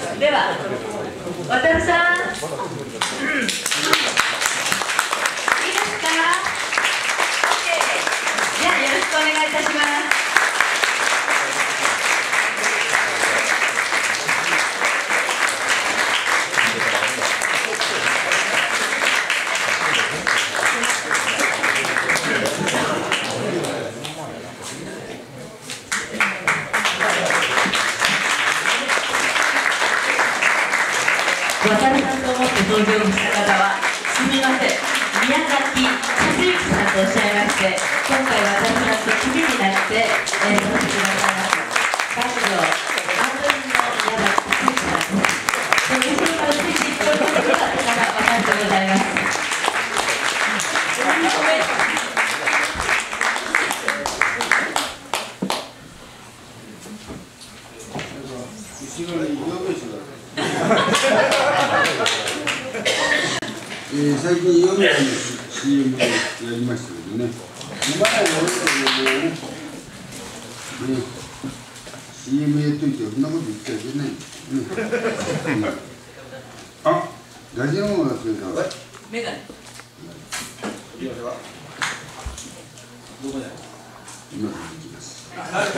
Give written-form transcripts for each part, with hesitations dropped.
では、渡るさん、いいですか？ OK。じゃあ、よろしくお願いいたします。渡るさんと思って登場した方は、すみません、宮崎和之さんとおっしゃいまして、今回渡るさんと次になって演奏してくださいます。歌手のアンドリーの宮崎和之さんです。後ろからついていくことが分かるとございます。 最近ヨネの CM でやりましたけどね、今まで俺ね、CM やっといてそんなこと言っちゃいけない、あ、ラジオも忘れた。 メガネ。 どこだよ。今から行きます。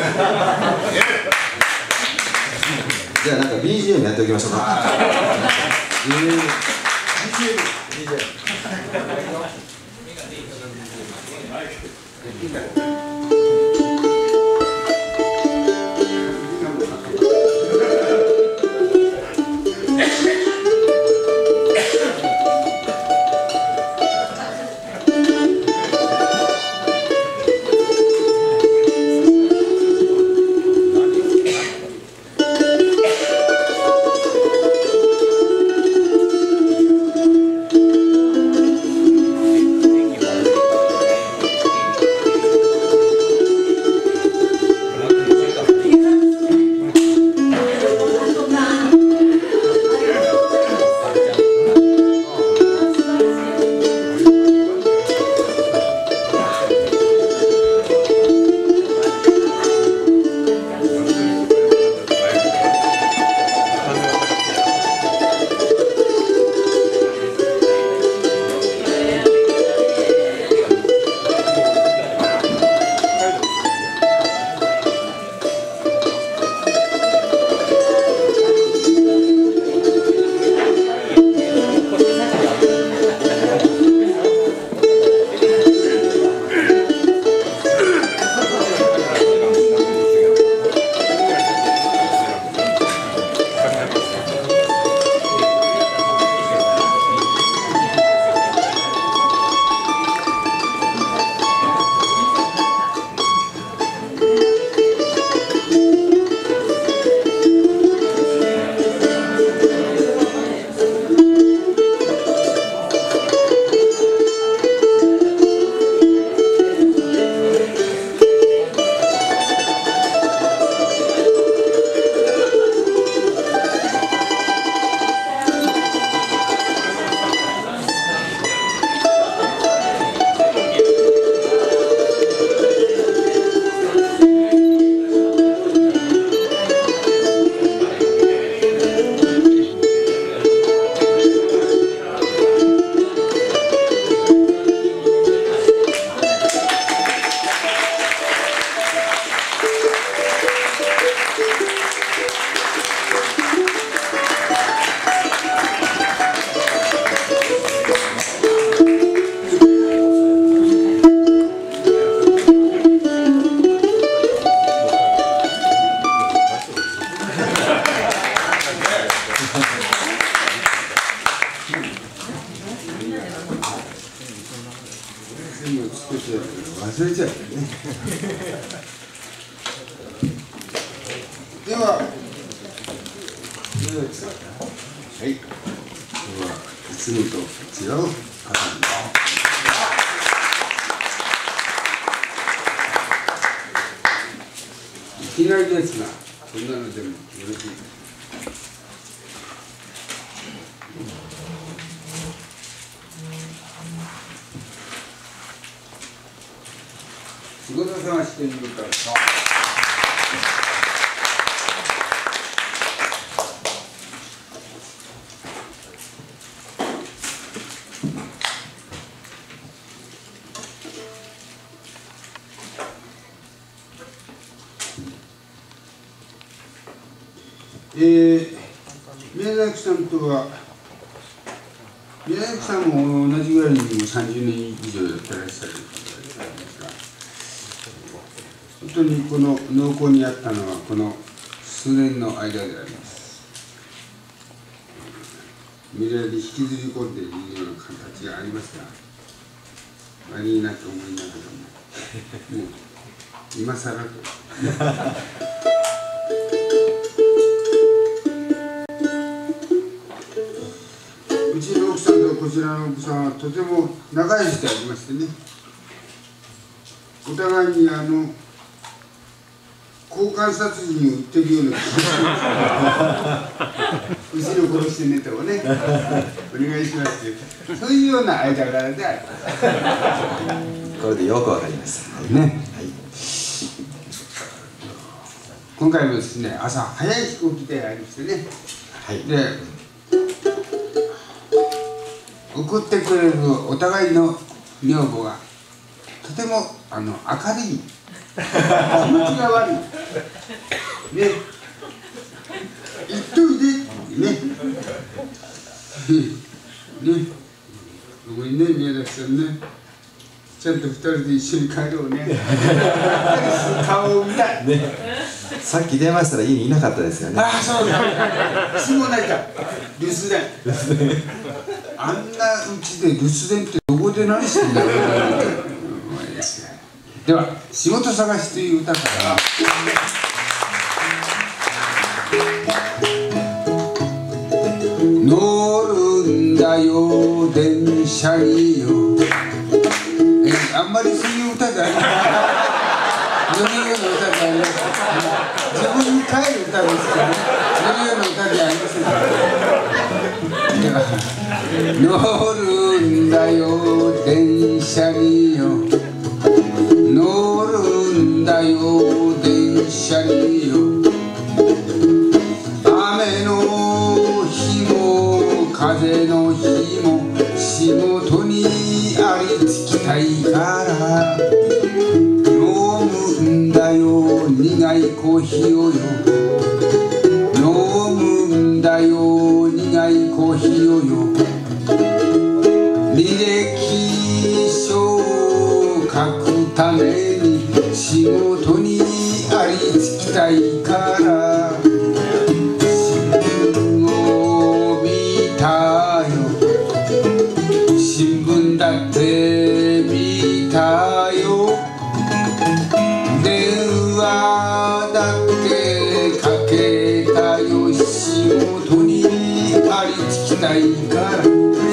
じゃあなんか BGM やっておきましょうか。 忘れちゃったね。では、はい、今日はいつもと違う方に。いきなりですが、こんなのでもよろしい。仕事探してみるからさ。 宮崎さんとは、宮崎さんも同じぐらいにも30年以上やってらっしゃるんですが、本当にこの農耕にあったのはこの数年の間であります。未来で引きずり込んでいるような形がありますが、悪いなと思いながらも、もう今更と。うちの奥さんとこちらの奥さんはとても仲良しでありましてね、お互いに交換殺人を言ってるような気がしますうちの殺してネタをねお願いしますっていう、そういうような間柄であります。 これでよくわかりましたね、 はい、 今回もですね、朝早い飛行機でありましてね、 はい、 で送ってくれるお互いの女房がとても明るい、気持ちが悪いね、言っといでってねね、ごめんね宮崎さんね、ちゃんと2人で一緒に帰ろうね顔を見たい、 ね、さっき電話したら家にいなかったですよね。 ああそうだ、すぐ泣いた、留守電あんなうちで留守電ってどこで何してんだろうでは「仕事探し」という歌から乗るんだよ電車によ、あんまりそういう歌じゃない乗るような歌じゃありません、自分に帰る歌ですからね、乗るような歌じゃありません乗るんだよ電車によ、乗るんだよ電車によ、雨の日も風の日も仕事にありつきたいから飲むんだよ苦いコーヒーをよ、飲むんだよ苦いコーヒーをよ、履歴書を書くために仕事にありつきたいから新聞を見たよ、新聞だって見たよ、電話だってかけたよ、仕事にありつきたいから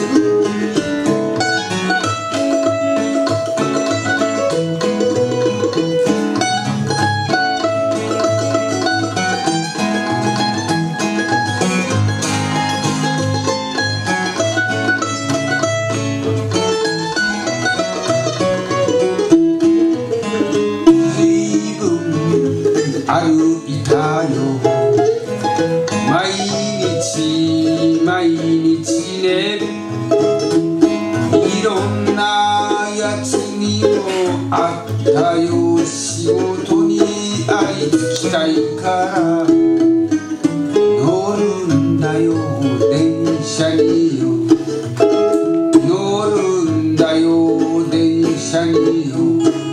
歩いたよ毎日毎日ね、いろんなやつにもあったよ、仕事にありつきたいから乗るんだよ電車によ、乗るんだよ電車によ、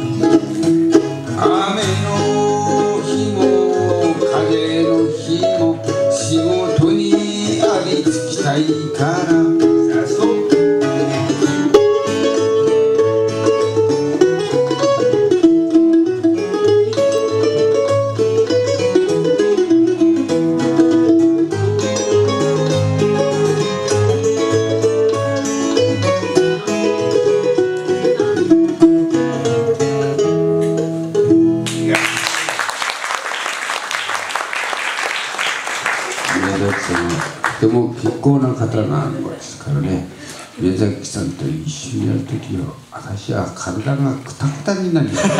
雨の日も風の日も仕事にありつきたいからとても結構な方なんですからね、宮崎さんと一緒にやるときは私は体がクタクタになります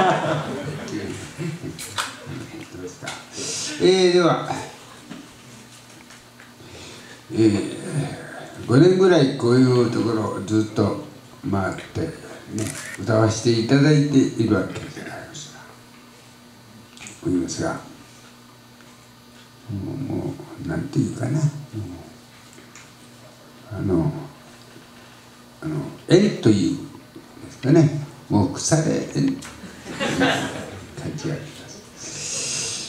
では、5年ぐらいこういうところをずっと回ってね歌わせていただいているわけでありますが、もうなんていうかな、縁というですかね、もう腐れ縁感じがあります。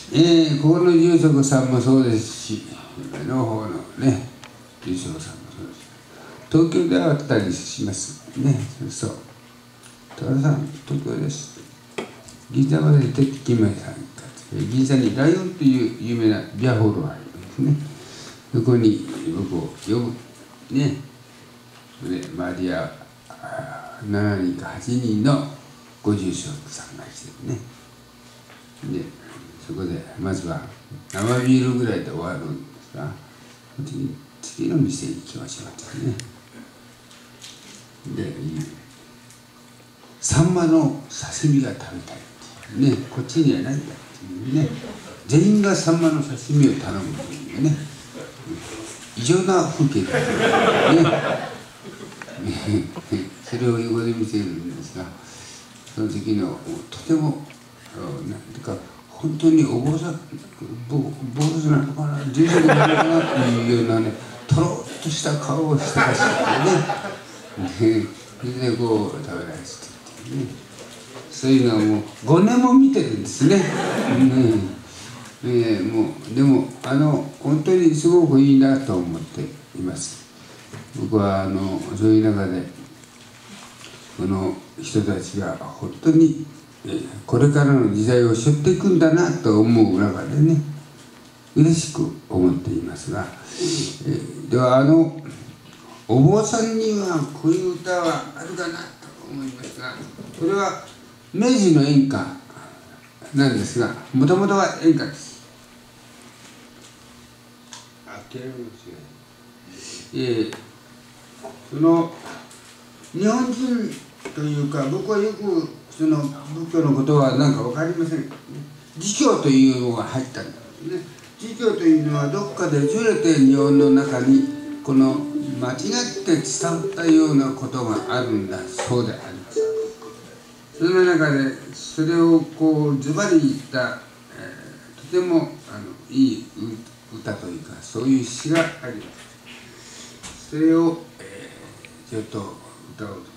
ここの住職さんもそうですし、の方のね住職さんもそうです。東京で会ったりしますね。そう。高田さん、東京です。銀座まで出てきました。銀座にライオンという有名なビアホールがあるんですね。そこに僕を呼ぶ。ね。それで周りは7人か8人のご住職さんが来てね。で、そこでまずは生ビールぐらいで終わるんですが、次の店に行きましょうってね。で、サンマの刺身が食べたいっていうね、こっちにはないんだっていうね、全員がサンマの刺身を頼むというね、異常な風景だったね。それを英語で見せるんですが、その時のとてもなんていうか本当にお坊さんなのかな、住職なのかなっていうようなね、とろっとした顔をしてらっしゃってね。それでこう食べられてっていうね、そういうのはもう5年も見てるんですね。もうでも本当にすごくいいなと思っています。僕はそういう中でこの人たちが本当にこれからの時代を背負っていくんだなと思う中でね、嬉しく思っていますが、ではお坊さんにはこういう歌はあるかなと思いますが、これは明治の演歌なんですが、もともとは演歌です。その日本人というか、僕はよくその仏教のことは何か分かりません。儒教というのが入ったんですね。儒教というのはどっかでずれて日本の中にこの間違って伝わったようなことがあるんだそうであります。その中でそれをこうズバリ言った、とてもいい歌というか、そういう詩があります。それを、ちょっと歌おうと。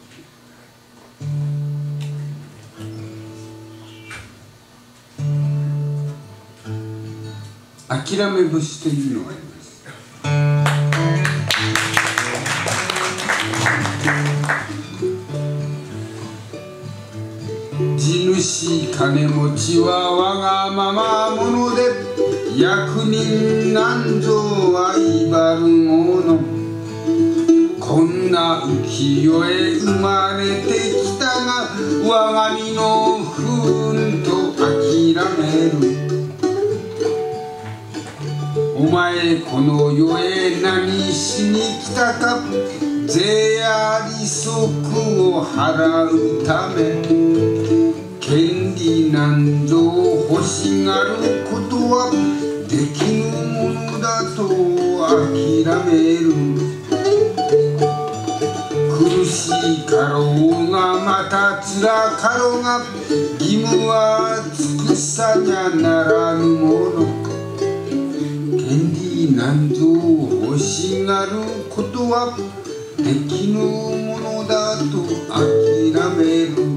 諦め節というのがあります。地主金持ちはわがまま者で、役人なんぞはいばるもの。こんな浮世へ生まれてきたが、我が身の不運と諦める。お前この世へ何しに来たか、税や利息を払うため。権利なんぞ欲しがることはできぬものだと諦める。苦しいかろうがまたつらかろうが、義務は尽くさにゃならぬもの。権利なんぞ欲しがることはできぬものだと諦める。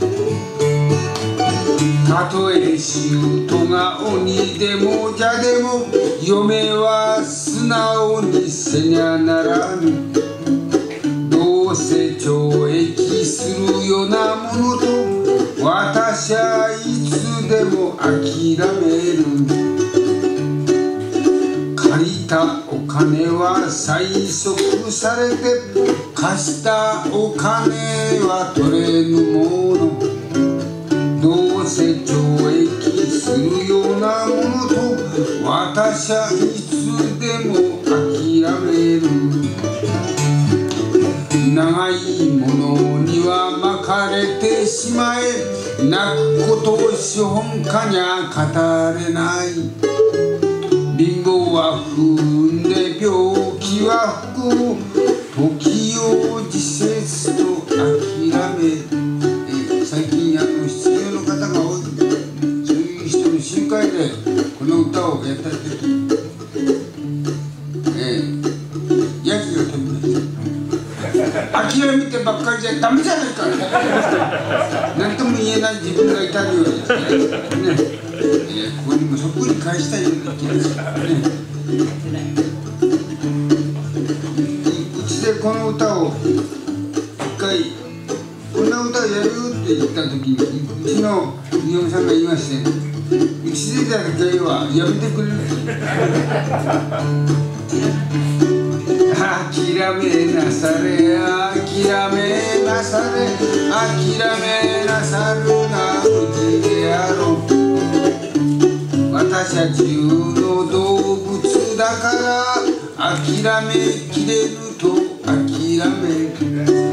たとえ姑が鬼でも蛇でも、嫁は素直にせにゃならぬ。どうせ懲役するようなものと、私はいつでも諦める。借りたお金は催促されて、貸したお金は取れぬもの。どうせ懲役するようなものと、私はいつでも諦める。長いものには巻かれてしまえ、泣くことを資本家にゃ語れない。貧乏は不運で病気は不幸、時を自節と諦め。最近失業の方が多い。そういう人の集会でこの歌をやったり諦めてばっかりじゃダメじゃないか。何とも言えない自分がいたるようですね。ここにもそっくり返したいような気がするね。うちでこの歌を一回こんな歌をやるって言った時にうちの嫁さんが言いまして、うちでだけはやめてくれる。諦めなされ諦めなされ諦めなさるが無事であろう。私は自由の動物だから諦めきれると諦める。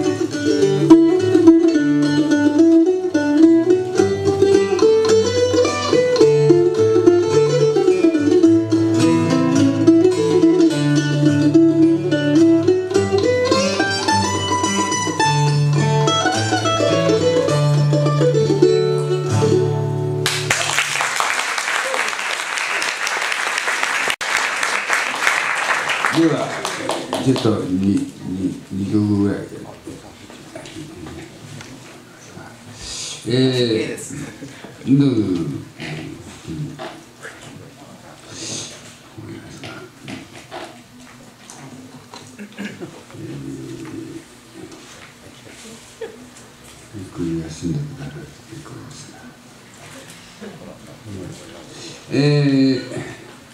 ではちょっと2曲ぐらいでどうぞ。ゆっくり休んでください。結構です。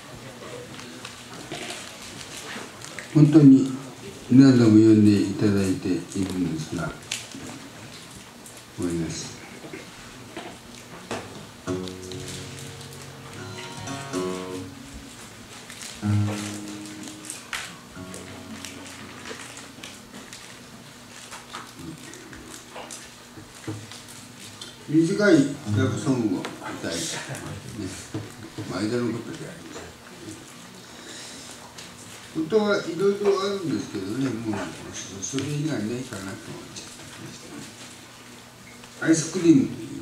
本当に何度も呼んでいただいているんですが、思います。短いラブソングを歌い、間のことであります。本当はいろいろあるんですけどね、もうそれ以外ないかなと思っちゃってましたね。アイスクリームという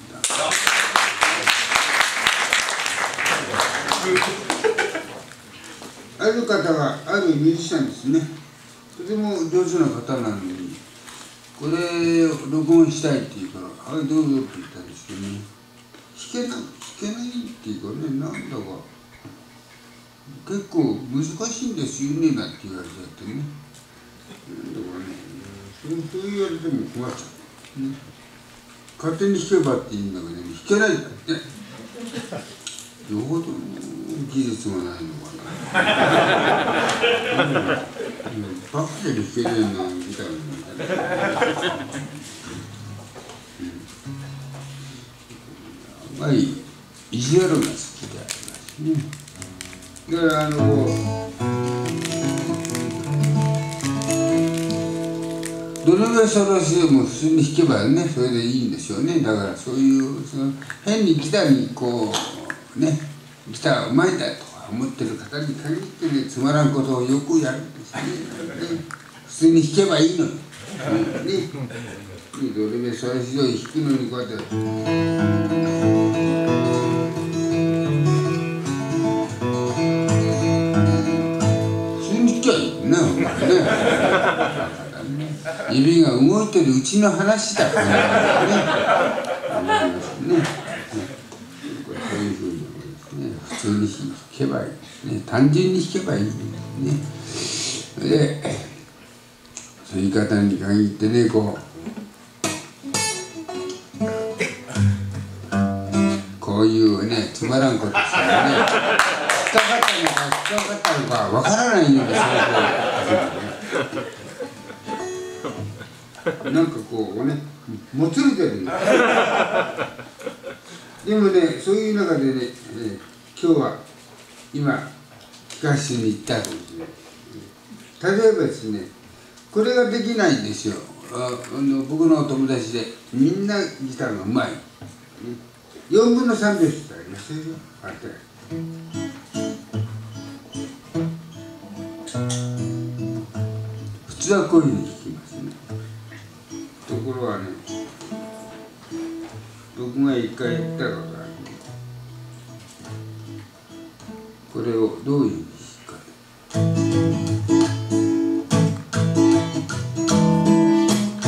歌。ある方があるミュージシャンですね。とても上手な方なのに、これを録音したいって言うから、はいどうぞって言ったんですけどね、弾けないっていうかね、なんだか。結構難しいんですよねなんて言われちゃってね。だからね、そう言われても困っちゃう、ね。勝手に弾けばっていいんだけど、ね、弾けないんだって。よほどの技術がないのかな。バカで弾けないのみたいな。あんまり意地悪が好きでありますね。だからどのぐらいソロしても普通に弾けばね、それでいいんでしょうね。だからそういう変にギターにこうね、ギターうまいんだとか思ってる方に限ってね、つまらんことをよくやるんですね。普通に弾けばいいのに。ね、どれぐらいそれひどい弾くのにこうやって。指が動いてるうちの話だからね。思いますね。そういうふうにですね、普通に弾けばいいですね。単純に弾けばいいんですね。で、そういう方に限ってね、こういうね、つまらんことですからね。引っかかったのか分からないようなそういうなんかこうね、もつれてるんです。でもね、そういう中でね、今日は今聞かせに行ったんですね。例えばですね、これができないんですよ。僕のお友達でみんなギターがうまい。4分の3拍子ってありますよ。あって普通はこういうふうに弾きますね。ところはね、僕が一回やったことある。これをどういうふうに弾くか。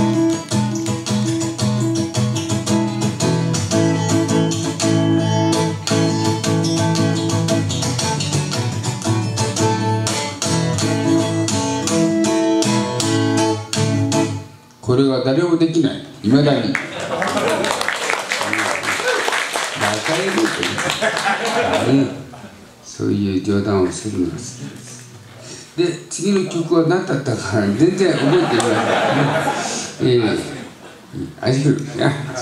れは誰もできない、いまだに。バカ野郎という、そういう冗談をするのが好きです。で、次の曲は何だったか全然覚えていない。味来るね。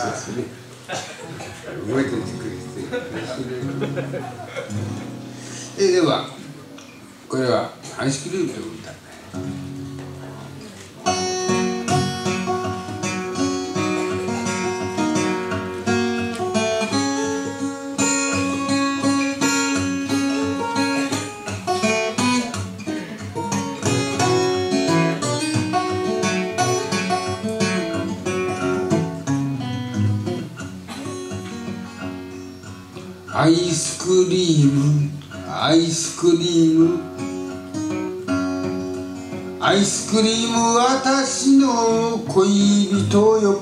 覚えておいてくれて。では、これはアイスクリームという歌。アイスクリーム、アイスクリーム、アイスクリーム、私の恋人よ。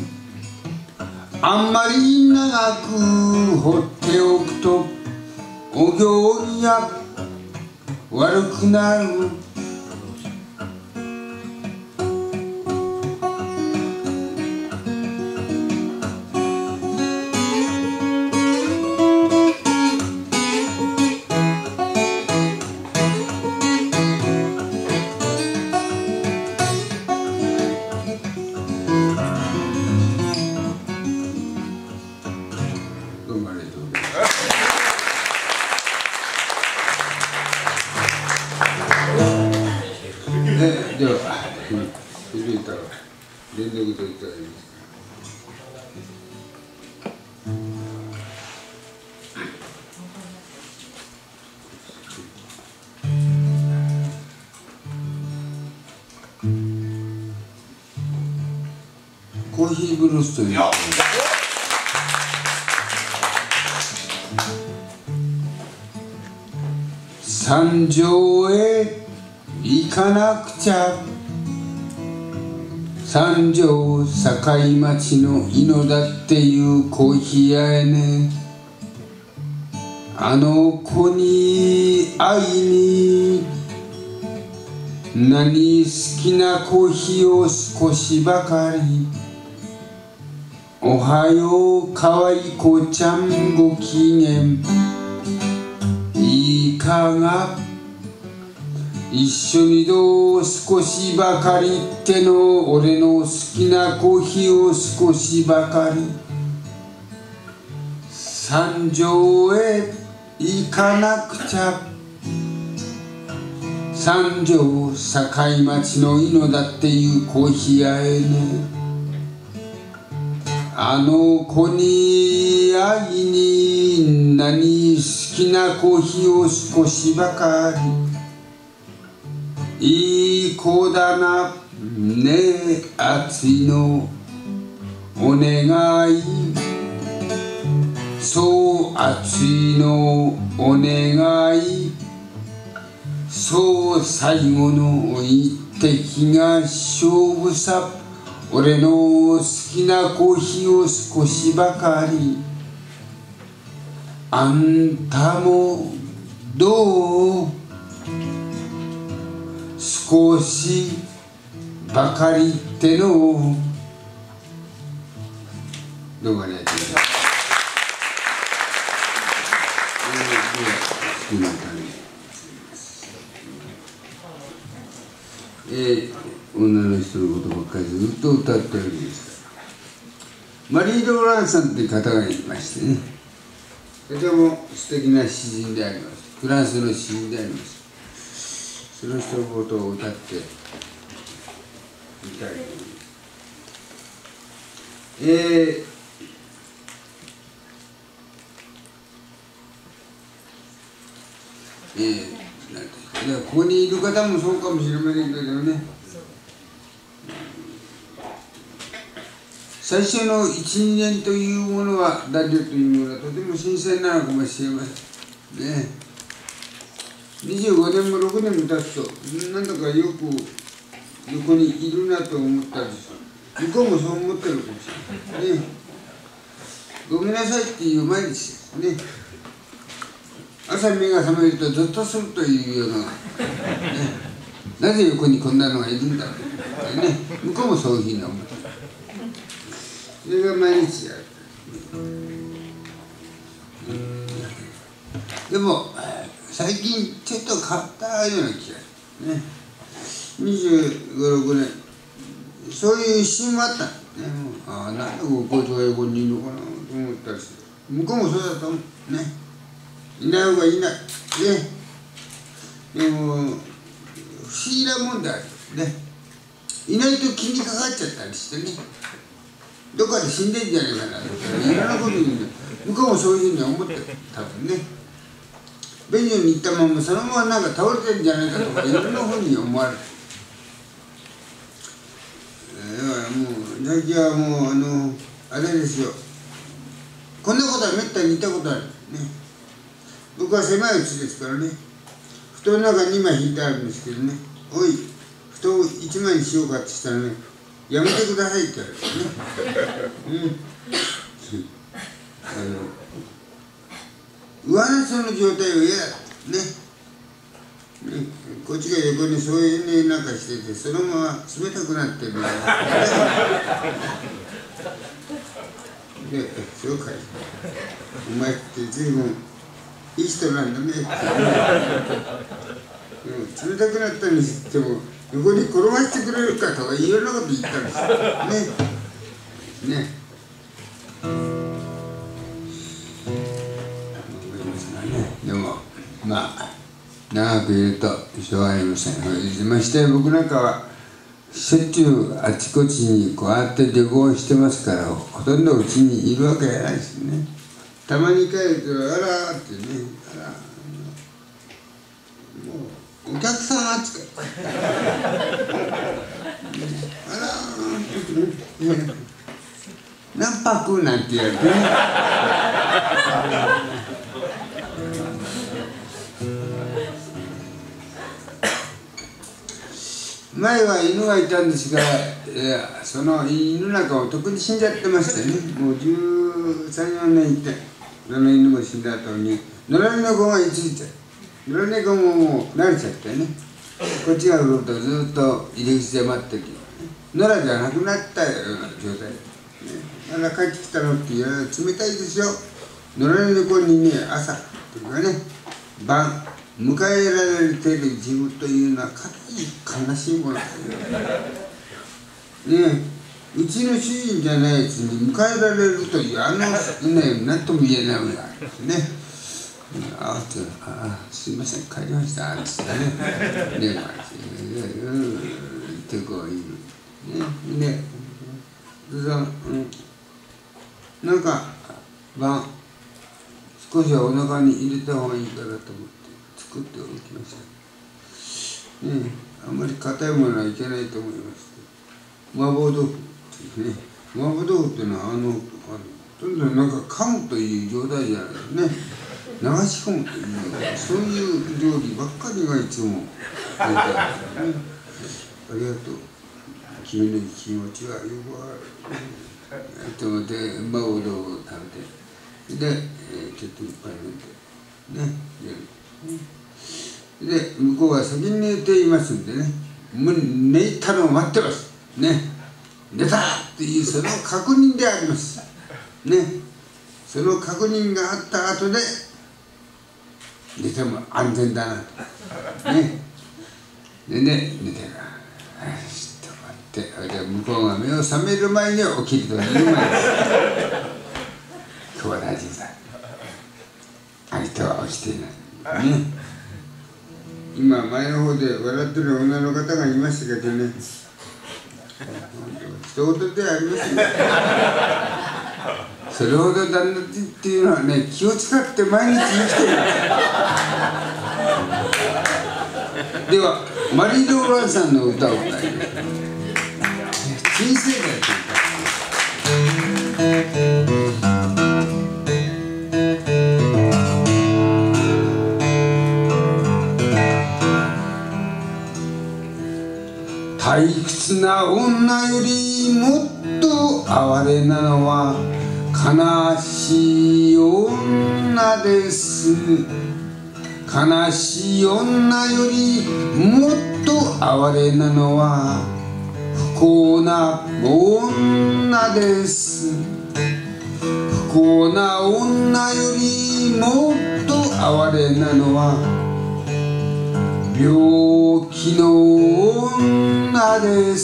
あんまり長く放っておくとお行儀が悪くなる。では、響いたら連続でいただきます。コーヒーブルースという山上へ行かなくちゃ。三条境町の井の田っていうコーヒー屋へね、あの子に会いに、何好きなコーヒーを少しばかり。おはようかわい子ちゃん、ご機嫌いかが。一緒にどう少しばかりっての、俺の好きなコーヒーを少しばかり。山上へ行かなくちゃ。三条境町の井の田っていうコーヒー屋へね、あの子に会いに、何好きなコーヒーを少しばかり。いい子だなねえ、熱いのお願い。そう熱いのお願い。そう最後の一滴が勝負さ。俺の好きなコーヒーを少しばかり。あんたもどう、少しばかりっての。どうもありがとうございます。女の人のことばっかりずっと歌っておりますから、マリー・ローランさんという方がいましてね、とても素敵な詩人であります。フランスの詩人であります。その人のことを歌ってみたいと思います。ここにいる方もそうかもしれませんけどね、最初の 1,2 年というものは、ダリオというものはとても新鮮なのかもしれませんね。25年も6年も経つと、なんだかよく横にいるなと思ったりする。向こうもそう思ってるかもしれないね。ごめんなさいっていう毎日ですね。朝目が覚めるとゾッとするというような、ね、なぜ横にこんなのがいるんだろう。 ってね、向こうもそういうふうに思って、それが毎日やる。でも最近ちょっと変わったような気がするね。25、6年そういう一瞬もあったんですね。ああ、なんでこいつが横にいるのかなと思ったりして、向こうもそうだと思うね。いない方がいないね。でも不思議なもんであるね。いないと気にかかっちゃったりしてね、どっかで死んでんじゃねえかなとかいろんなこと言うんで、向こうもそういうふうに思ってる多分ね。便所に行ったままそのままなんか倒れてるんじゃないかとかいろんなふうに思われる。もう最近はもうあれですよ、こんなことはめったに言ったことあるね。僕は狭いうちですからね、布団の中に2枚引いてあるんですけどね、おい布団1枚にしようかってしたらね、やめてくださいって言われてね。上の人の状態は嫌だね。こっちが横にそういうなんかしてて、そのまま冷たくなってるので、そうかい、お前って随分いい人なんだねって、冷たくなったにしても横に転がしてくれるかとかいろんなこと言ったんですよね。でもまあ長くいるとしょうがありません。まして僕なんかはしょっちゅうあちこちにこうやって旅行してますから、ほとんどうちにいるわけじゃないですね。たまに帰るとあらーってね、あらもうお客さん扱いあらー何泊なんて言われてね。前は犬がいたんですが、その犬なんかも特に死んじゃってましてね、もう13、14年いて、その犬も死んだ後に野良猫が居ついて、野良猫ももう慣れちゃってね、こっちが来るとずっと入り口で待ってるよ、野良じゃなくなったような状態、あら帰ってきたのって言うのは冷たいですよ。野良猫にね、朝というかね、晩迎えられている自分というのはかなり悲しいものだよね。うちの主人じゃないやつに迎えられるというね、何とも言えないものがあるんですね。すいません帰りましたって言ってね、ってこう言うね。なんか晩少しはお腹に入れた方がいいかなと思って作っておきました。あんまり硬いものはいけないと思いまして、麻婆豆腐っていうね、麻婆豆腐っていうのはとにかくなんか噛むという状態じゃないですね。流し込むという、そういう料理ばっかりがいつも出てるからね。ありがとう。君の気持ちはよくわかる。と思って麻婆豆腐を食べて、で、ちょっといっぱい飲んでね、で向こうは先に寝ていますんでね、もう寝たのを待ってますね。寝たっていうその確認でありますね。その確認があった後で寝ても安全だなとね。でね、寝てからちょっと待って、向こうが目を覚める前に起きるという前です。今日は大丈夫だ、相手は起きていないね。今前の方で笑ってる女の方がいましたけどね、一言ではありません。それほど旦那っていうのはね、気を使って毎日生きてる。ではマリー・ローランさんの歌を歌います。人生だよ退屈な女よりもっと哀れなのは悲しい女です。悲しい女よりもっと哀れなのは幸な女です。不幸な女よりもっと哀れなのは病気の女です。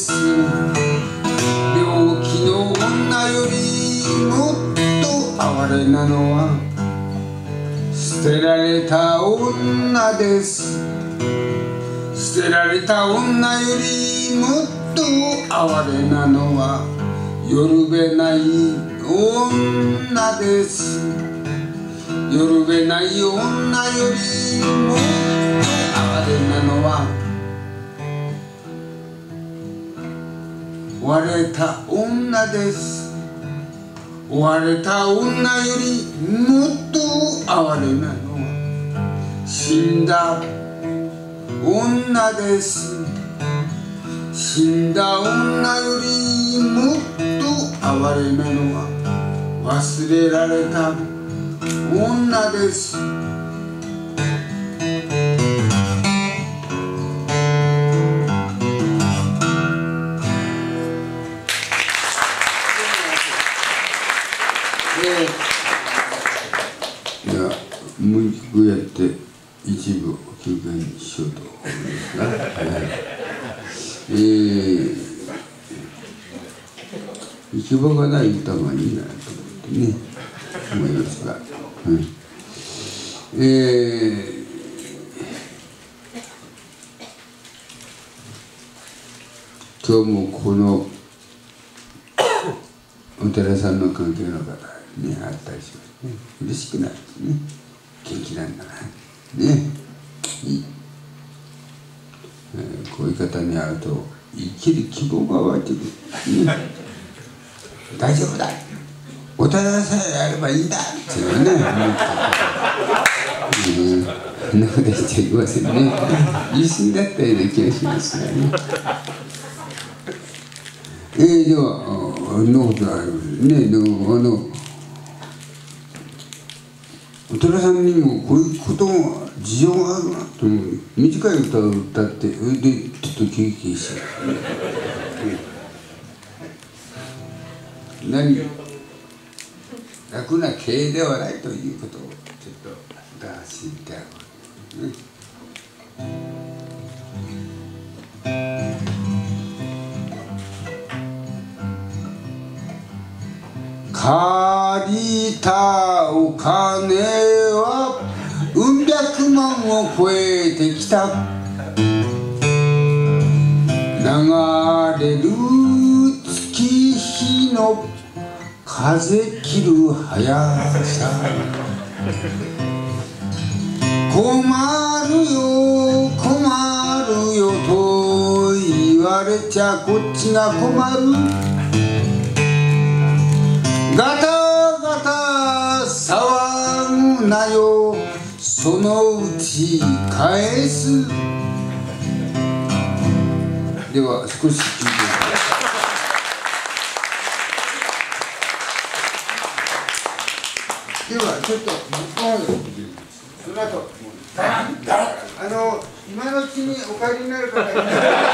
病気の女よりもっと哀れなのは捨てられた女です。捨てられた女よりもっと哀れなのはよるべない女です。よるべない女よりもっと哀れなのは割れた女です。割れた女よりもっと哀れなのは死んだ女です。死んだ女よりもっと哀れなのは忘れられた女です。ではもう一個やって一部休憩にしようと思いますが、行き場がない歌がいいなと思ってね思いますが、今日もこのお寺さんの関係の方に会ったりしますね。嬉しくなるね。元気なんだなね。いい、こういう方に会うと生きる希望が湧いてくる、ね、大丈夫だ、お寺さえやればいいんだっていうね、そんなこと言っちゃいけませんね。言い過ぎだったような気がしますがね。ではあんなことあるね。お寺さんにもこういうことが事情があるなと思う。短い歌を歌ってでちょっとキリキリして楽な経営ではないということをちょっと歌わせていただく、ね。借りたお金はうん百万を超えてきた。流れる月日の風切る速さ。困るよ困るよと言われちゃこっちが困る。ガタガタ騒ぐなよそのうち返す。では少し聞いてください。ではちょっと向こうまで送ってください。その後今のうちにお帰りになる方いない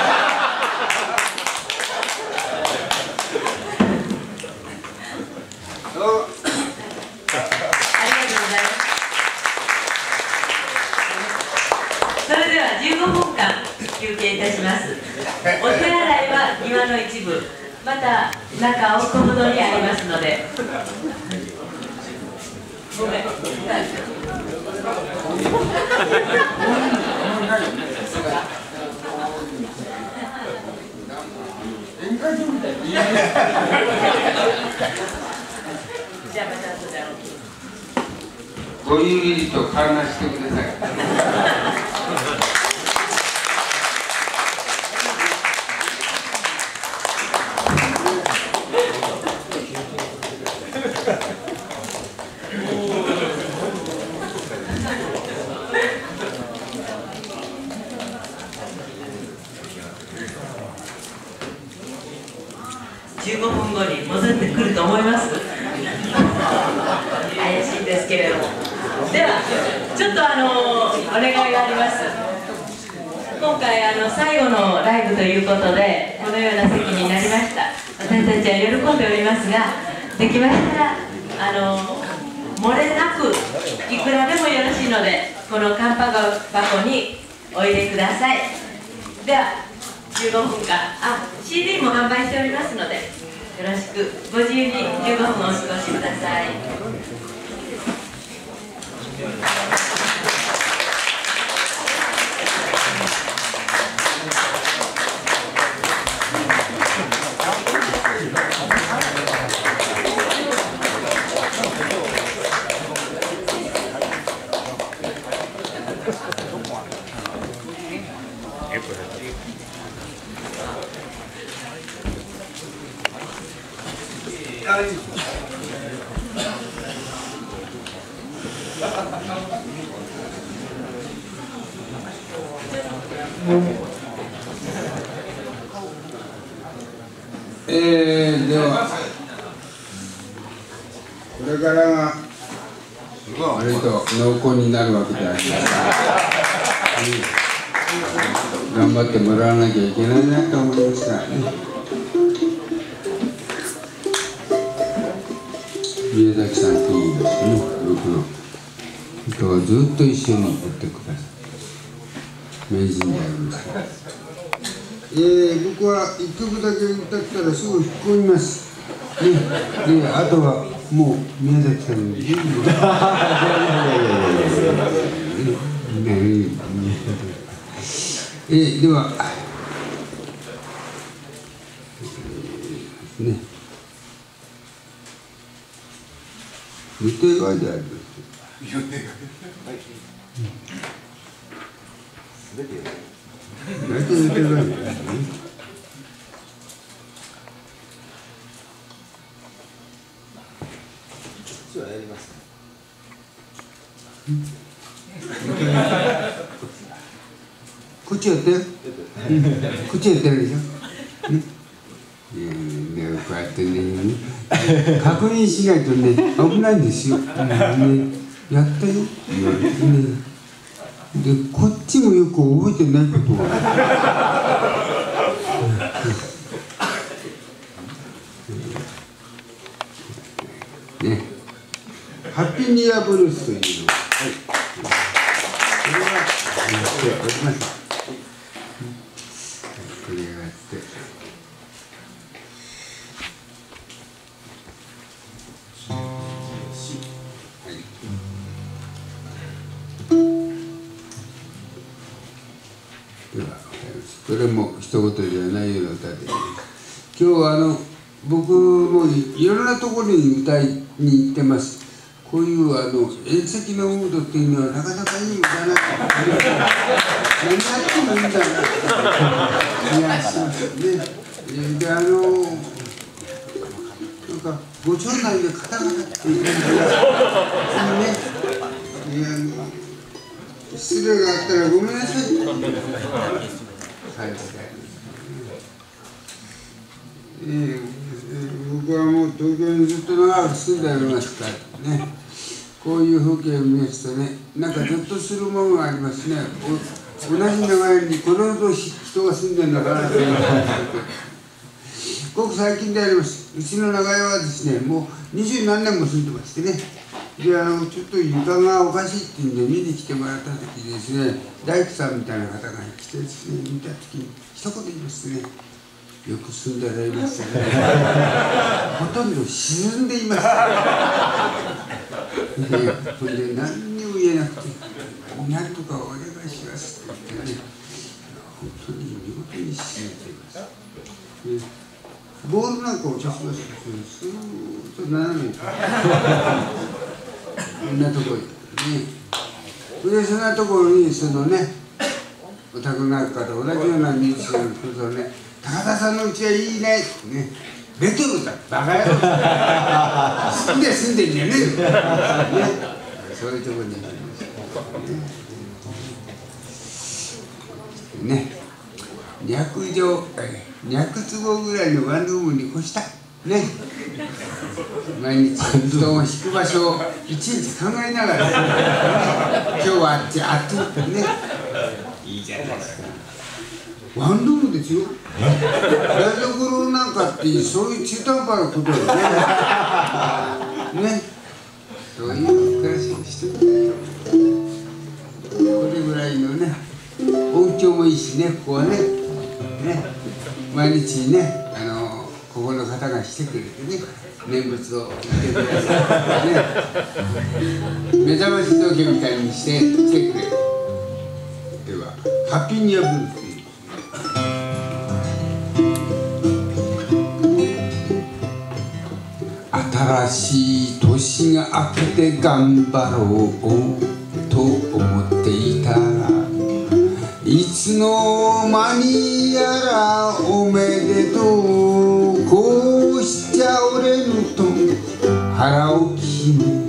どうもありがとうございます。それでは15分間休憩いたします。お手洗いは庭の一部、また中奥ほどにありますので。ごめん。じゃあまた後で会おう。 ごゆるりと観覧してください。 15分後に戻ってくると思います。怪しいんですけれども。ではちょっとお願いがあります。今回最後のライブということでこのような席になりたちは喜んでおりますが、できましたら漏れなくいくらでもよろしいので、このカンパ箱にお入れください。では15分間、CD も販売しておりますので、よろしくご自由に15分お過ごしください。 ではこれからが割と濃厚になるわけでありますから、頑張ってもらわなきゃいけないなと思いますがね。宮崎さんといいですね、僕の人はずっと一緒にやってください。名人でありますから。僕は1曲だけ歌ったらすぐ引っ込みます。で、あとはもう宮崎さんに全部。では、ね。予定外であります。予定外。すべて。大体予定外ですね。 やります。 こっちやってる。こっちやってるでしょ。こうやってね、確認しないとね、危ないんですよ。やったよ。で、こっちもよく覚えてないことは。ね、ハッピーニューイヤーブルースというの。これはやっております。これをやって。これも一言ではないような歌で、今日は僕もいろんなところに歌いに行ってます。こういう宴席のムードっていうのはなかなかいい歌だなと何やってもいいんだな気がしますね。でなんかご町内でカタカタっていう感じがね、失礼があったらごめんなさい。僕はもう東京にずっと長く住んでおりますからね、こういう風景を見ますとね、なんかゾッとするものがありますね。同じ長屋にこれほど人が住んでるんだからというごく最近であります。うちの長屋はですね、もう20何年も住んでましてね、でちょっと床がおかしいっていうんで見に来てもらった時にですね、大工さんみたいな方が来てですね、見た時に一言言いますね、よく住んでられますね。ほとんど沈んでいます。それで何にも言えなくて、なんとかお願いしますって言ってね、本当に見事に沈んでいます。ボールなんか落としますけど、スーッと斜めに。こんなところにね。で、そんなところにそのね、お宅なんかと同じようなミュージシャンの人とね、高田さんのうちはいいねってね、ベトルだ、バカ野郎。好きで住んでんじゃねえよ。そういうところにありますね。200坪ぐらいのワンルームに越したね。毎日布団を敷く場所をいちいち考えながら、今日はあっちね、いいじゃないですか。 ワンルームですよ。台所なんかってそういう中途半端なことよね。ね、そういう暮らしをしてる。これぐらいのね、音響もいいしね、ここはね、毎日ね、ここの方が来てくれてね、念仏を言ってくれてね、目覚まし時計みたいにして来てくれる。では、ハッピーニューイヤーブルース。新しい年が明けて頑張ろうと思っていたら、いつの間にやらおめでとう、こうしちゃおれぬと腹を決め、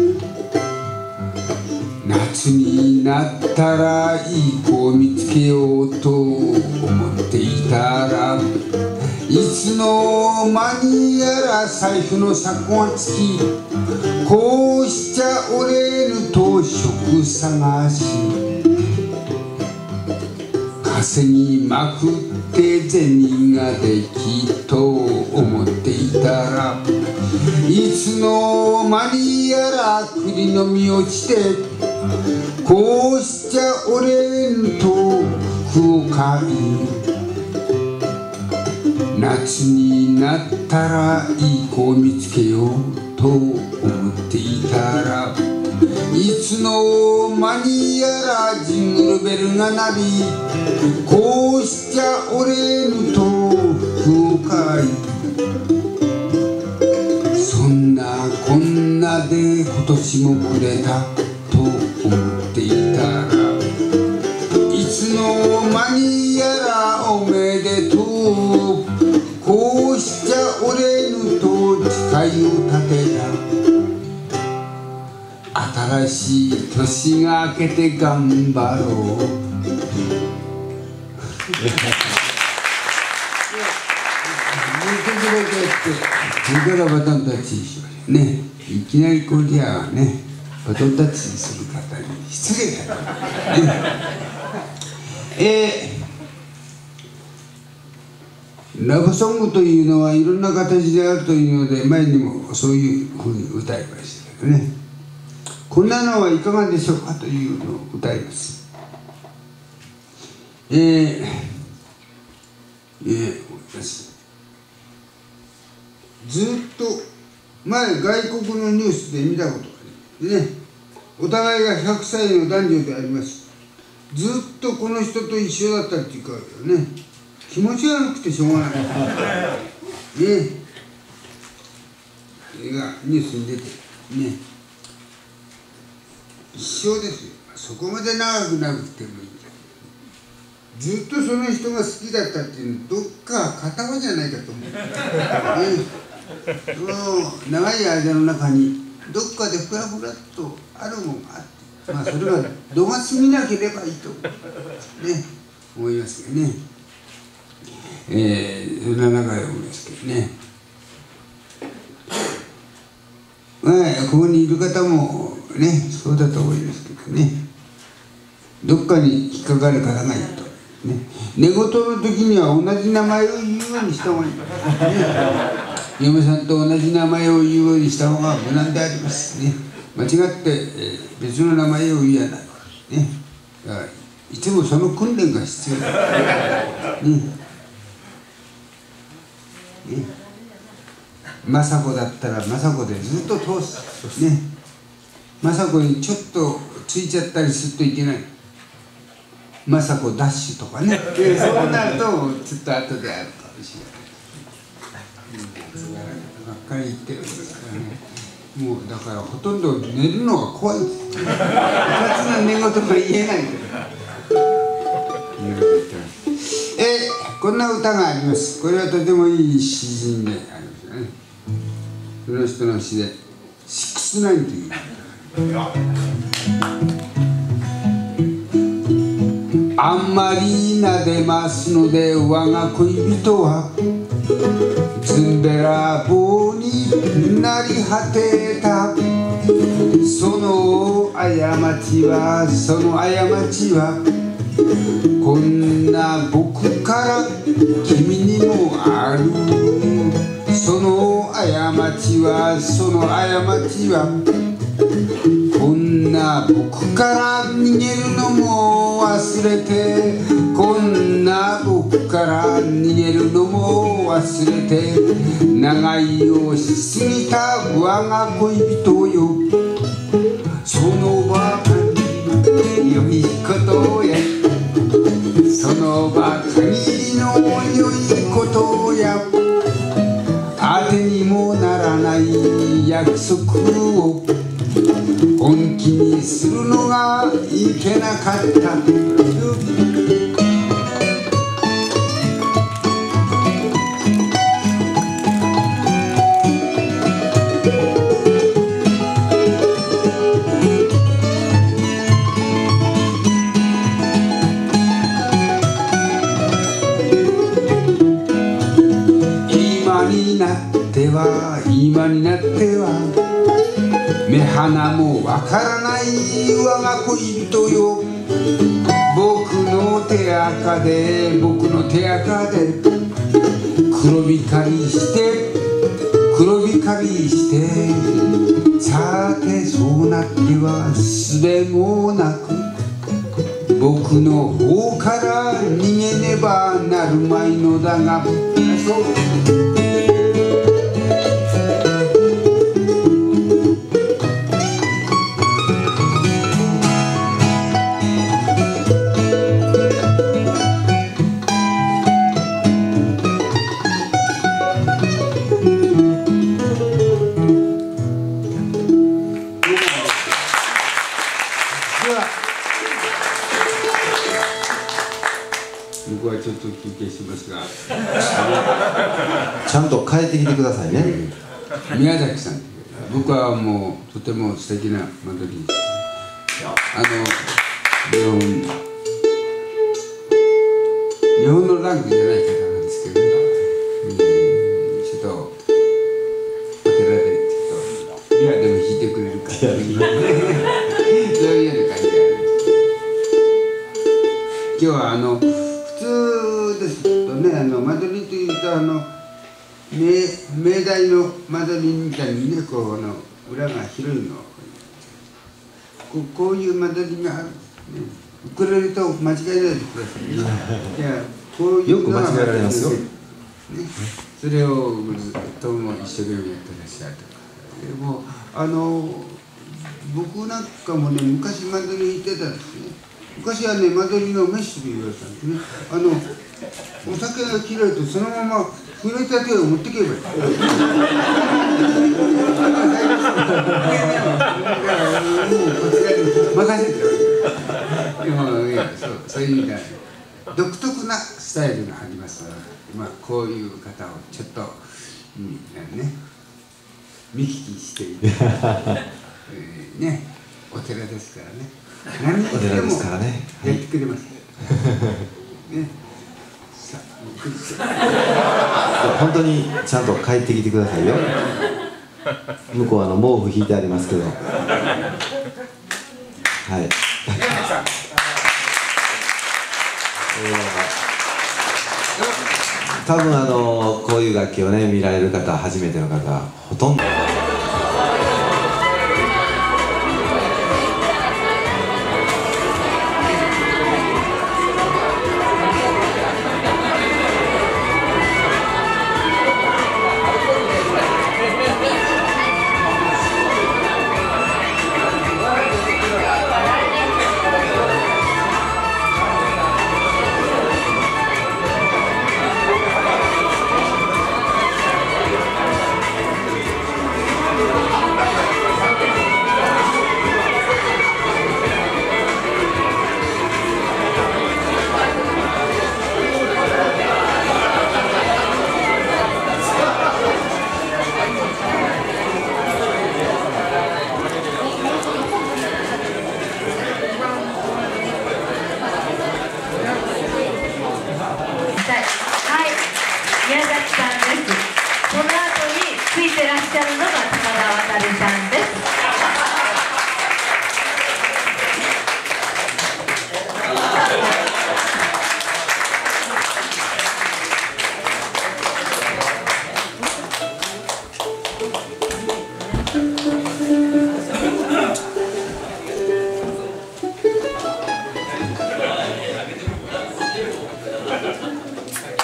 夏になったらいい子を見つけようと思っていたら、いつの間にやら財布の箱がつき、こうしちゃおれぬと職探し、稼ぎまくって銭ができと思っていたら、いつの間にやら栗の実落ちて、こうしちゃおれぬと服を買い、夏になったらいい子を見つけようと思っていたら、いつの間にやらジングルベルが鳴り、こうしちゃおれぬと服を買い、そんなこんなで今年もくれたと思っていたら、いつの間にやらおめでとう、こうしちゃおれぬと誓いを立てた。新しい年が明けて頑張ろう。それからバトンタッチしましょうね。いきなりこれではね、バトンタッチする方に失礼だね。ラブソングというのはいろんな形であるというので、前にもそういうふうに歌いましたけどね、こんなのはいかがでしょうかというのを歌います。ずっと前外国のニュースで見たことがありますね。お互いが100歳の男女であります。ずっとこの人と一緒だったっていうかね、気持ち悪くてしょうがないね。それがニュースに出てね、一生ですよ。そこまで長くなくてもいいんだけど、ずっとその人が好きだったっていうの、どっか片場じゃないかと思う。長い間の中にどっかでふらふらっとあるものがあって、まあそれは度が過ぎなければいいとね思いますけどね。そんな中で思いますけどね。ここにいる方もね、そうだと思いますけどね。どっかに引っかかる方がいると。ね、寝言の時には同じ名前を言うようにした方がいい。嫁さんと同じ名前を言うようにした方が無難でありますね。間違って、別の名前を言わない。ね。だからいつもその訓練が必要だ。雅子だったら雅子でずっと通すね。雅子にちょっとついちゃったりするといけない。雅子ダッシュとかね。そうなるとちょっと後であるかもしれない。ばっかり言ってるんですからね。もうだからほとんど寝るのが怖いです。2つの寝言が言えないから。こんな歌があります。これはとてもいい詩人でありますよね。その人の詩で「69」という。あんまり撫でますので我が恋人はずんべらぼうになり果てた。その過ちはこんな僕から君にもある。その過ちはこんな僕から逃げるのも忘れて、こんな僕から逃げるのも忘れて、長居をしすぎた我が恋人よ、その場に良いことや、その場限りの良いことや、当てにもならない約束を本気にするのがいけなかった。今になっては目鼻もわからない我が恋人よ、僕の手垢で黒光りしてさてそうなってはすべもなく、僕の方から逃げねばなるまいのだが、僕はちょっと休憩しますが、 ちゃんと帰ってきてくださいね。 宮崎さん、僕はもうとても素敵なマドリーです。日本のランクじゃない方なんですけどね、ちょっとお寺でちょっとでも弾いてくれるかそういうような感じがあるんです。今日は普通ですとね、マドリーというと命題のマドリーみたいにね、こう裏が広いのこういうマドリーがあるんですね。ウクレレと間違えないでくださいね。いや、こういうのがよく間違えられますよ。 ね、それをとも一生懸命やってらっしゃるとか。でも僕なんかもね、昔マドリー行ってたんですね。昔はね、マドリーのメッシュと言われたんですね。お酒が嫌いとそのまま触れた手を持ってけばいい。任せてる。でもいや、そういう意味では独特なスタイルがありますので、こういう方をちょっと、ね、見聞きしていて、ね、お寺ですからね。何言ってもやってくれます。ね、 本当にちゃんと帰ってきてくださいよ。向こう毛布引いてありますけど。はい。多分こういう楽器をね見られる方、初めての方ほとんど。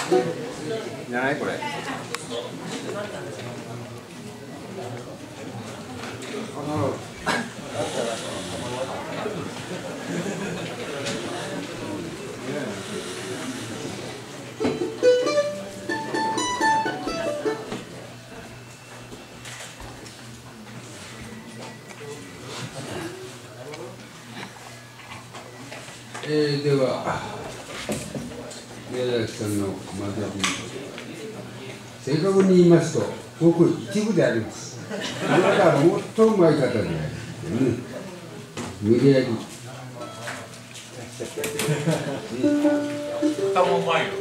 じゃないこれ。では宮崎さんの学び、正確に言いますとごく一部であります。あなたはもっとうまい方である、無理やり歌もうまいよ。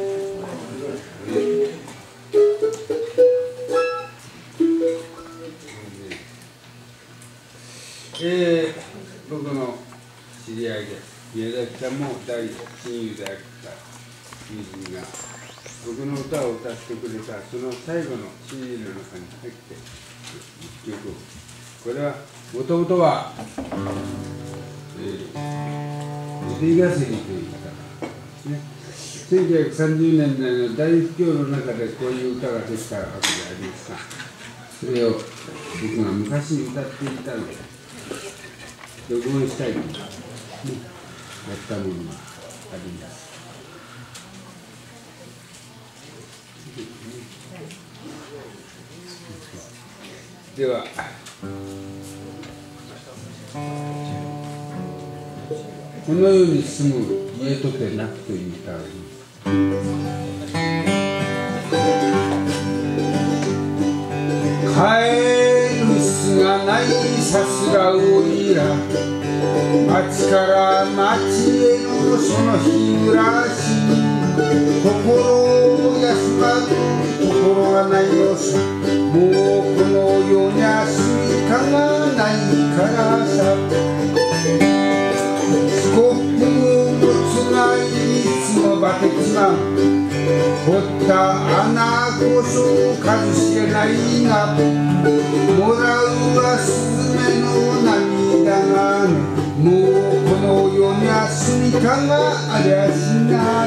僕の知り合いで宮崎さんも大親友であった友人が僕の歌を歌ってくれたその最後の CD の中に入って一曲、これはもともとはエディ・ガセリという歌ですね。1930年代の大不況の中でこういう歌ができたわけでありますが、それを僕が昔歌っていたので録音したいと、やったものがあります。ではこの世に住む家とてなくという歌があります。帰るすがないさすがおいら、町から町へのその日暮らしに心休まるところがないのさ。もうこの世には住みかがないからさ。スコップをつないいつもバテちまう、掘った穴こそ数知れないが、もらうはスズメの涙が、もうこの世には住みかがありゃしない。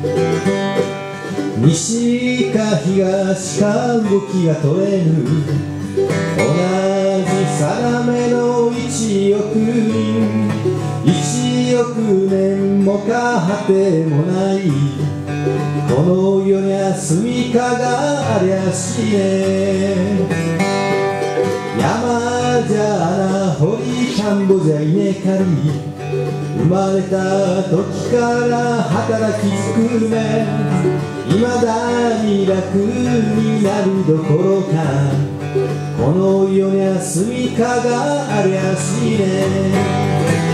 西か東か動きが取れぬ、同じ定めの1億人、1億年もか果てもない、この世には住みかがありゃしね。山じゃ穴掘り田んぼじゃ稲刈り、生まれた時から働きづくめ、いまだに楽になるどころか、この世には住みかがありゃしね。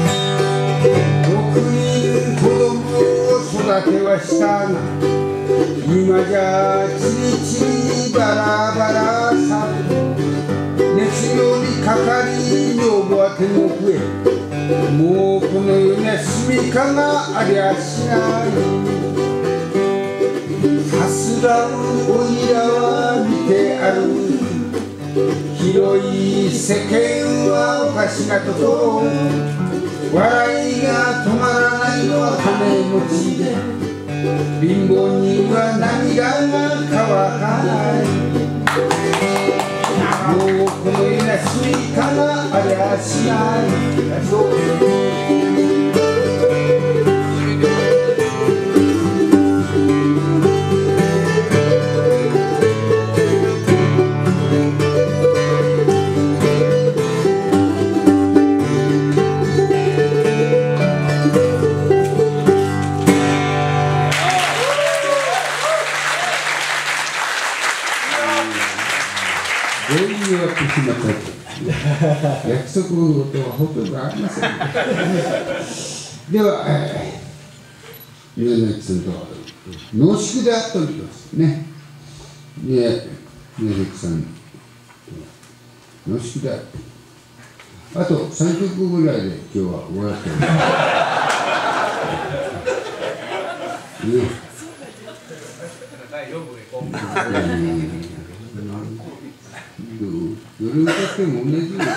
6人子供を育てはしたが、今じゃちりちりバラバラさ。熱病にかかり女房は天国へ、もうこの世には住みかがありゃしない。さすらうおいらは見て歩く、広い世間はおかしなところ、笑いが止まらないのは金持ちで、貧乏人は涙が乾かない。もうこの世には住みかがありゃしない。約束のことはほとんどありません。では、宮崎さんと濃縮であったんですね。で、宮崎さん濃縮であった。あと3曲ぐらいで今日は終わっております。ね。夜歌っても同じよ。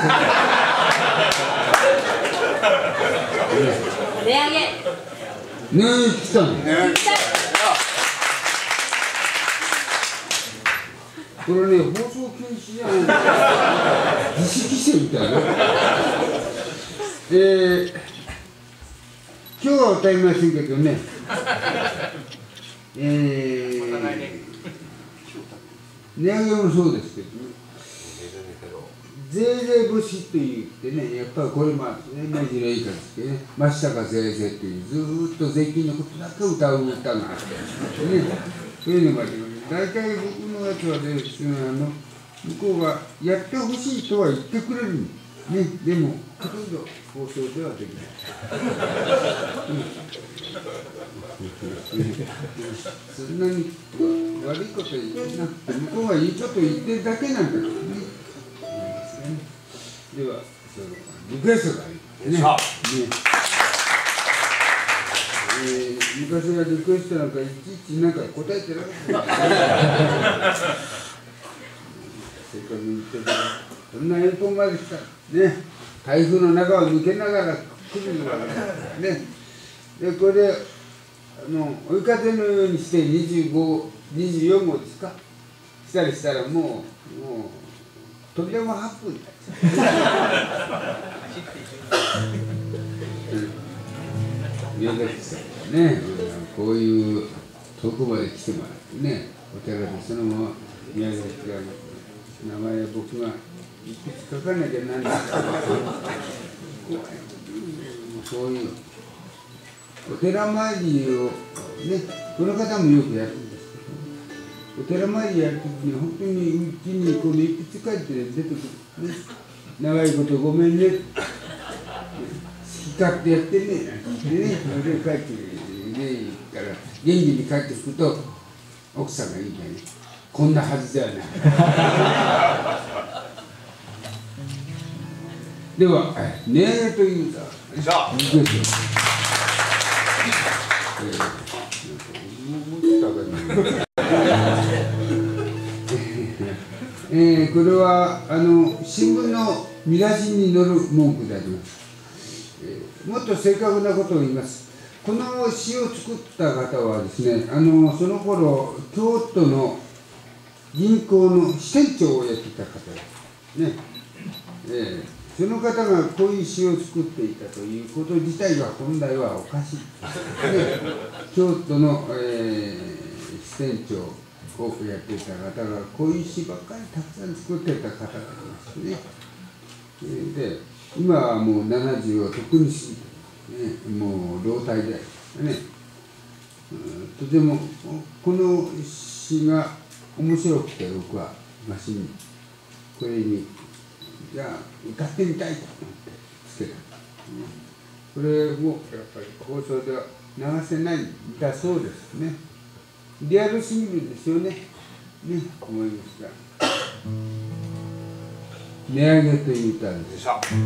値上げ。 ねえ、来たの。 これね、放送禁止じゃないんだよ。自主規制みたいな。今日は歌いませんけどね。値上げもそうですけどね。税々節と言ってね、やっぱりこれも明治のいいかですけどね、松坂税々っていうずーっと税金のことだけ歌う歌があってね、そういうのがあります。大体僕のやつはですね、向こうがやってほしいとは言ってくれるね、でも、ほとんど放送ではできない。そんなに悪いこと言ってなくて、向こうがいいこと言ってるだけなんだけどね。では、そのリクエストがありますね。昔はリクエストなんかいちいちなんか答えてなかった。せっかく言ってたら、そんな遠方まで来たね、台風の中を抜けながら来るのがね。で、これで追い風のようにして24号ですか、したらもう扉も8分宮崎さんがね、こういう遠くまで来てもらってね、お寺でそのまま宮崎が名前僕がいくつ書かなきゃなんないそういうお寺参りをね、この方もよくやるんですけど、お寺参りやるときに本当にうちにこのいくつかって出てくるね、長いことごめんね、好き勝手やってね、なんてね、それで帰ってから元気に帰ってくると奥さんが言うんだよね、こんなはずではない。では、値上げという歌、これは新聞の見出しに載る文句であります。もっと正確なことを言います。この詩を作った方はですね、その頃京都の銀行の支店長をやっていた方ですね。その方がこういう詩を作っていたということ自体は本来はおかしい。京都の、支店長をやっていた方がこういう詩ばっかりたくさん作っていた方がいますね。で、今はもう70をとっくに過ぎて、もう老体でね、とてもこの詩が面白くて僕はマシンにこれにじゃあ歌ってみたいと思ってつけた。これもやっぱり放送では流せないんだそうですね。リアルすぎるですよね。思いますが。値上げという歌です。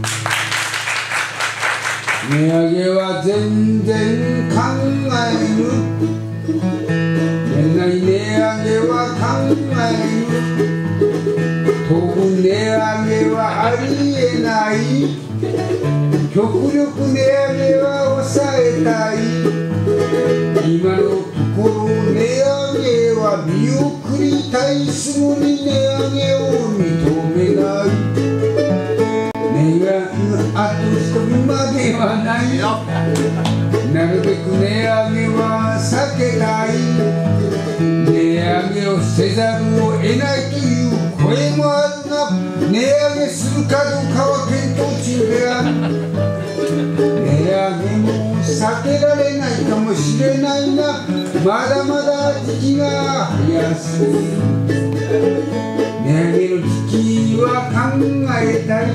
値上げは全然考える。年内値上げは考える。当分値上げはありえない。極力値上げは抑えたい。今のところ値上げは見送りたい。すぐに値上げを認めない。値上げあと一人まではない。なるべく値上げは避けたい。値上げをせざるを得ないという声もあるが、値上げするかどうかは検討中である。値上げも避けられないかもしれないが、まだまだ時期が早すぎる。値上げの時期は考えたい。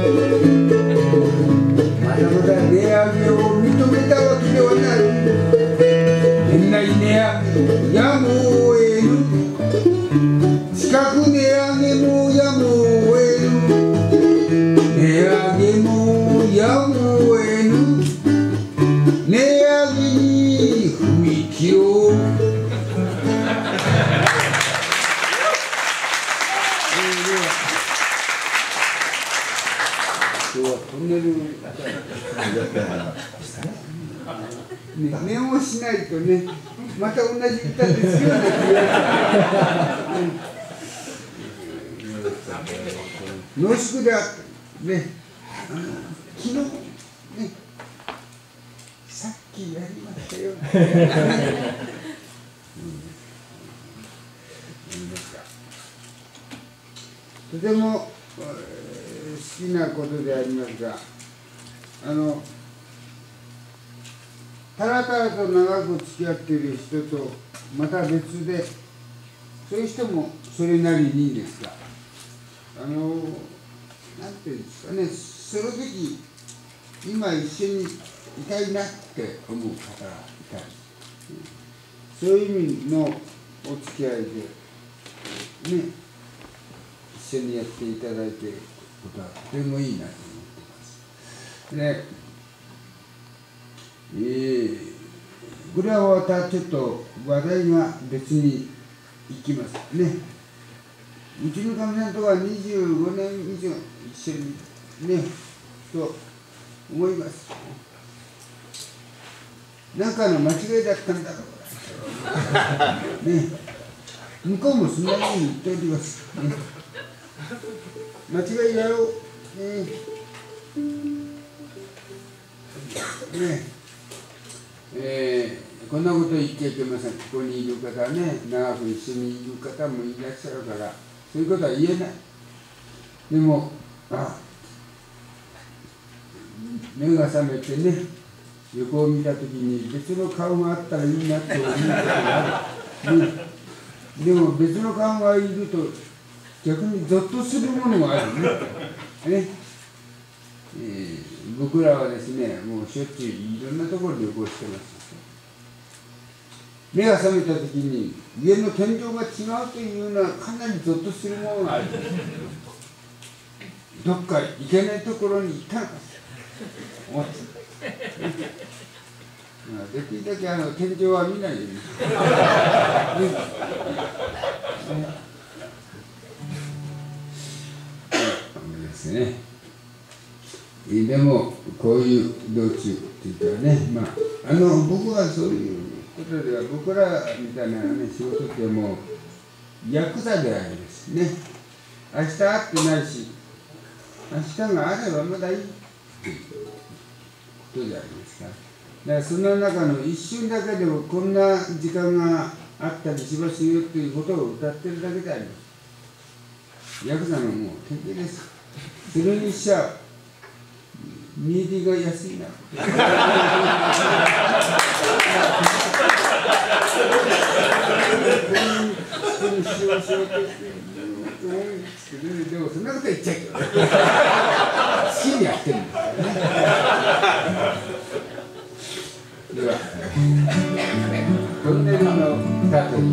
まだまだ値上げを認めたわけではない。年内値上げやむを得ぬ。近く値上げもやむを得ぬ。値上げもやむを得ぬ。値上げに踏み切ろう。今日はトンネル念をしないとね、また同じ歌ですよね。 濃縮であったね、昨日ね、さっきやりましたよ。とても好きなことでありますが、たらたらと長く付き合っている人とまた別で、そういう人もそれなりにですが、なんていうんですかね、その時今一緒にいたいなって思う方がいたり、そういう意味のお付き合いでね、一緒にやっていただいていることはとてもいいなと思っています。で、これはまたちょっと話題が別に行きますね。うちのかみさんとは25年以上一緒にね、と思います。なんかの間違いだったんだろうね。向こうもそんなふうに言っております。ね、間違いだよ。こんなこと言っちゃいけません。ここにいる方ね、長く一緒にいる方もいらっしゃるから、そういうことは言えない。でも、目が覚めてね、横を見たときに別の顔があったらいいなって思うことがある。でも別の顔がいると逆にゾッとするものがあるね。僕らはですね、もうしょっちゅういろんなところで旅行してます。目が覚めたときに家の天井が違うというのはかなりゾッとするものがある。どっか行けないところに行ったのか思って。できるだけ天井は見ないように。ですね。でもこういう道中っていうかね、僕はそういうことでは、僕らみたいな、ね、仕事ってもうヤクザでありですね。明日会ってないし、明日があればまだいいっていうことでありますから。だからその中の一瞬だけでもこんな時間があったりしますよっていうことを歌ってるだけであります。ヤクザのもう典型です。それにしちゃ見入りが安いな。でもそんなこと言っちゃうけど、好きにやってるんですからね。では、トンネルの歌という。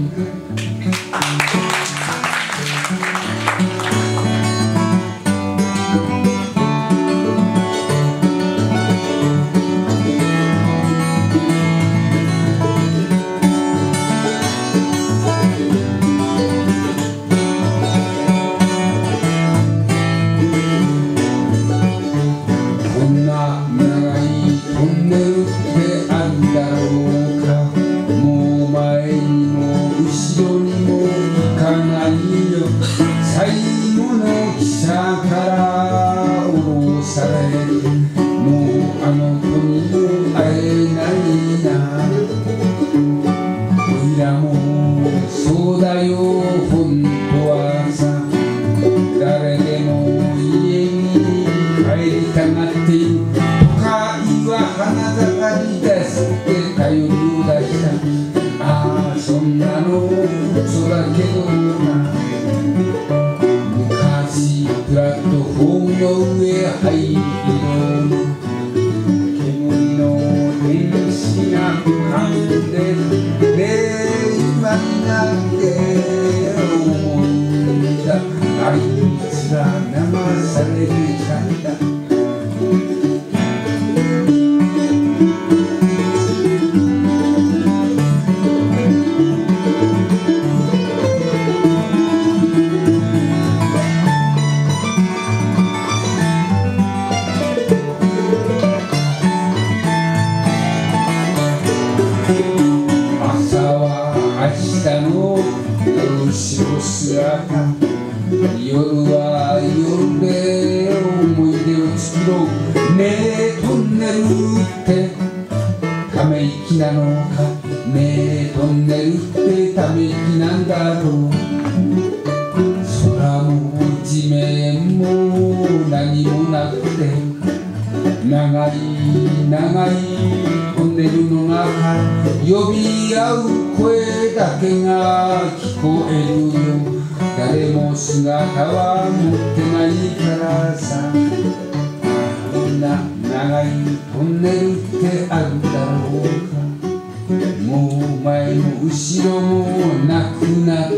夜は夜で思い出を作ろう。ねえトンネルってため息なのか。ねえトンネルってため息なんだろう。空も地面も何もなくて、長い長いトンネルの中、呼び合う声だけが聞こえるよ。誰も姿は持ってないからさ。こんな長いトンネルってあるだろうか。もう前も後ろもなくなった。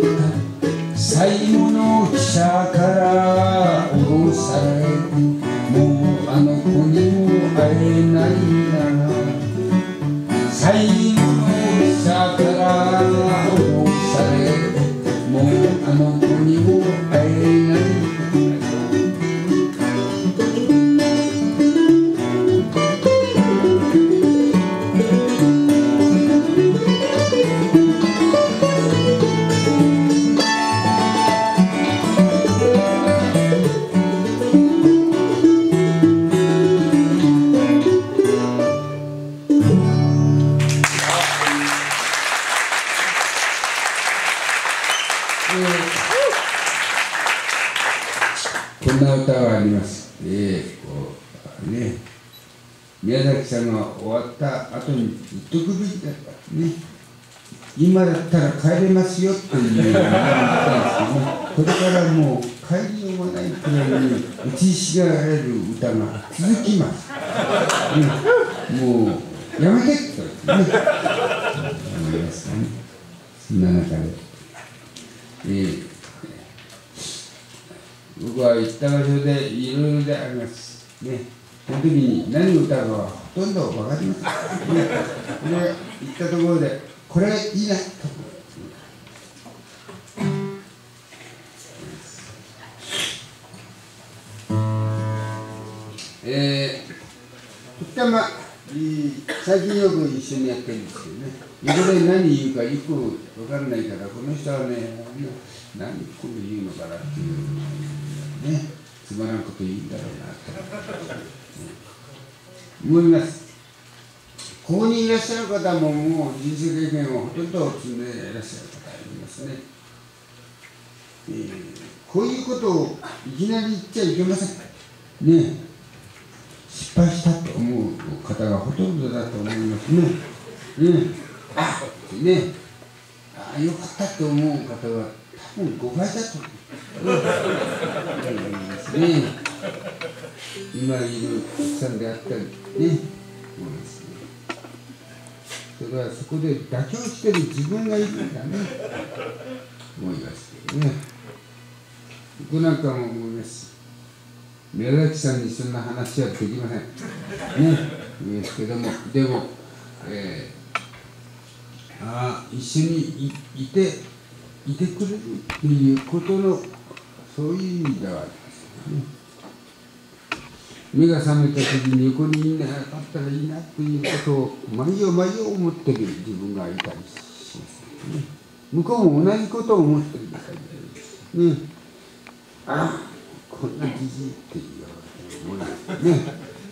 最後の汽車から降ろされて、もうあの子にも会えないんだな。最後の汽車から降ろされて、もうあの子にも会えない。こんな歌があります。宮崎さんが終わった後に言っとくべきだったね。今だったら帰れますよっていうのを言ったんですけどね。これからもう帰りようがないくらいに打ちひしがられる歌が続きます。もうやめてってね。思いますね。そんな中で。僕は行った場所でいろいろでありますね。その時に何を歌うかはほとんど分かりません。これ行ったところでこれいいなと。時たま最近よく一緒にやってるんですけどね。横で何言うかよく分からないから、この人はね何これ言うのかなっていうね、つまらんこと言うんだろうなと思います。ここにいらっしゃる方ももう人生経験をほとんど積んでいらっしゃる方がいますね。こういうことをいきなり言っちゃいけませんね。失敗したと思う方がほとんどだと思いますね。よかったと思う方は多分誤解だと思いますね。今いる奥さんであったりね、それはそこで妥協してる自分がいるんだね、思いますけどね。僕なんかも思います。宮崎さんにそんな話はできませんね。ですけども、でも、一緒にいてくれるっていうことのそういう意味ではありますね。目が覚めた時に横にいなかったらいいなということを毎夜毎夜思ってる自分がいたりしますね。向こうも同じことを思ってるみたいでね。こんなじじいっていう思います